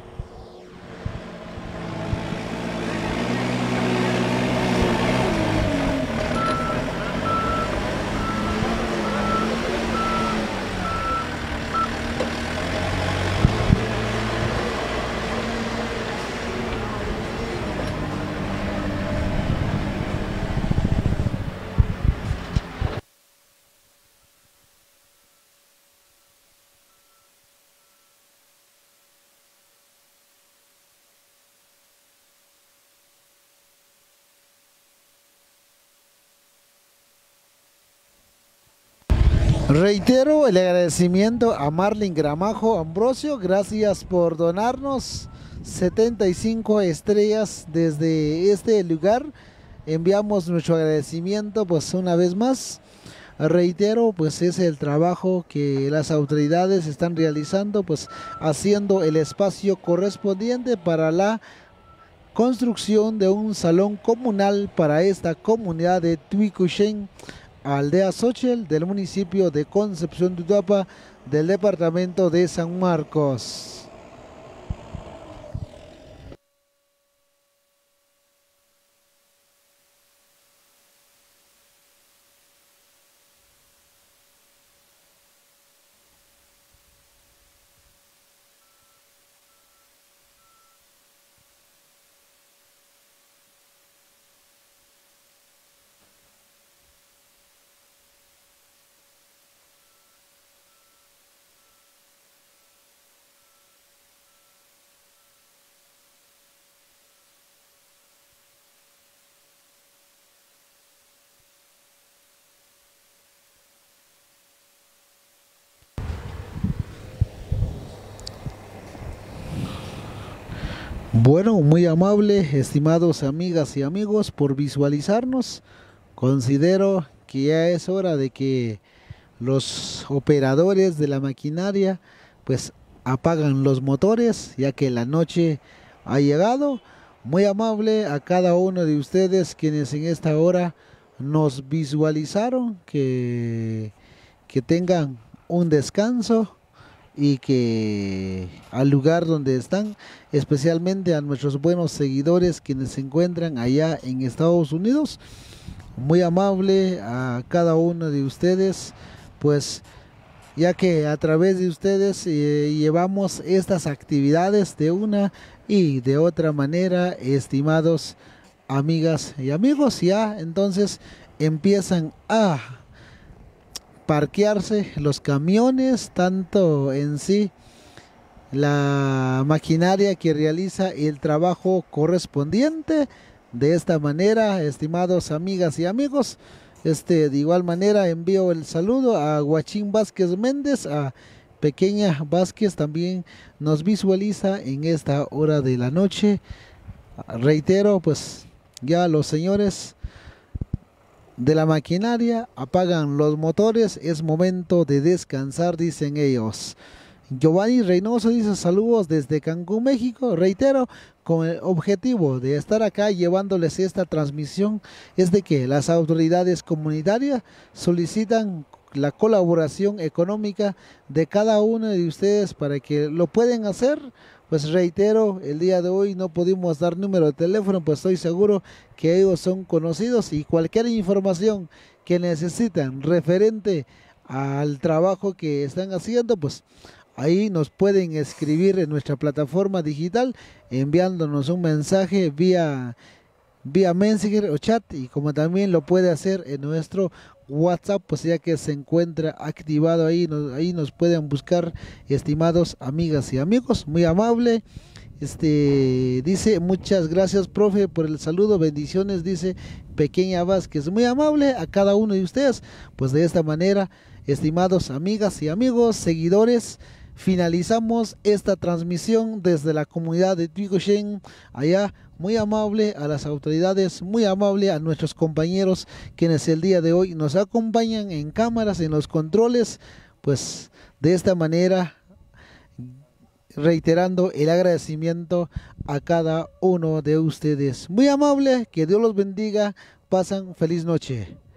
Reitero el agradecimiento a Marlin Gramajo Ambrosio, gracias por donarnos 75 estrellas desde este lugar. Enviamos nuestro agradecimiento pues una vez más. Reitero, pues es el trabajo que las autoridades están realizando, pues haciendo el espacio correspondiente para la construcción de un salón comunal para esta comunidad de Tuicochen, Aldea Xochitl, del municipio de Concepción de Utuapa, del departamento de San Marcos. Bueno, muy amable, estimados amigas y amigos, por visualizarnos. Considero que ya es hora de que los operadores de la maquinaria pues apagan los motores, ya que la noche ha llegado. Muy amable a cada uno de ustedes quienes en esta hora nos visualizaron, que tengan un descanso y que al lugar donde están, especialmente a nuestros buenos seguidores quienes se encuentran allá en Estados Unidos, muy amable a cada uno de ustedes, pues ya que a través de ustedes llevamos estas actividades de una y de otra manera, estimados amigas y amigos. Ya entonces empiezan a parquearse los camiones, tanto en sí la maquinaria que realiza el trabajo correspondiente. De esta manera, estimados amigas y amigos, de igual manera envío el saludo a Guachín Vázquez Méndez, a Pequeña Vázquez también nos visualiza en esta hora de la noche. Reitero, pues ya los señores de la maquinaria apagan los motores, es momento de descansar, dicen ellos. Giovanni Reynoso dice saludos desde Cancún, México. Reitero, con el objetivo de estar acá llevándoles esta transmisión es de que las autoridades comunitarias solicitan la colaboración económica de cada uno de ustedes para que lo pueden hacer. Pues reitero, el día de hoy no pudimos dar número de teléfono, pues estoy seguro que ellos son conocidos y cualquier información que necesitan referente al trabajo que están haciendo, pues ahí nos pueden escribir en nuestra plataforma digital enviándonos un mensaje vía Messenger o chat, y como también lo puede hacer en nuestro WhatsApp, pues ya que se encuentra activado ahí, ahí nos pueden buscar, estimados amigas y amigos. Muy amable. Dice, muchas gracias, profe, por el saludo, bendiciones, dice Pequeña Vázquez. Muy amable a cada uno de ustedes. Pues de esta manera, estimados amigas y amigos, seguidores, finalizamos esta transmisión desde la comunidad de Tuicochen, allá. Muy amable a las autoridades, muy amable a nuestros compañeros quienes el día de hoy nos acompañan en cámaras, en los controles. Pues de esta manera, reiterando el agradecimiento a cada uno de ustedes. Muy amable, que Dios los bendiga, pasan feliz noche.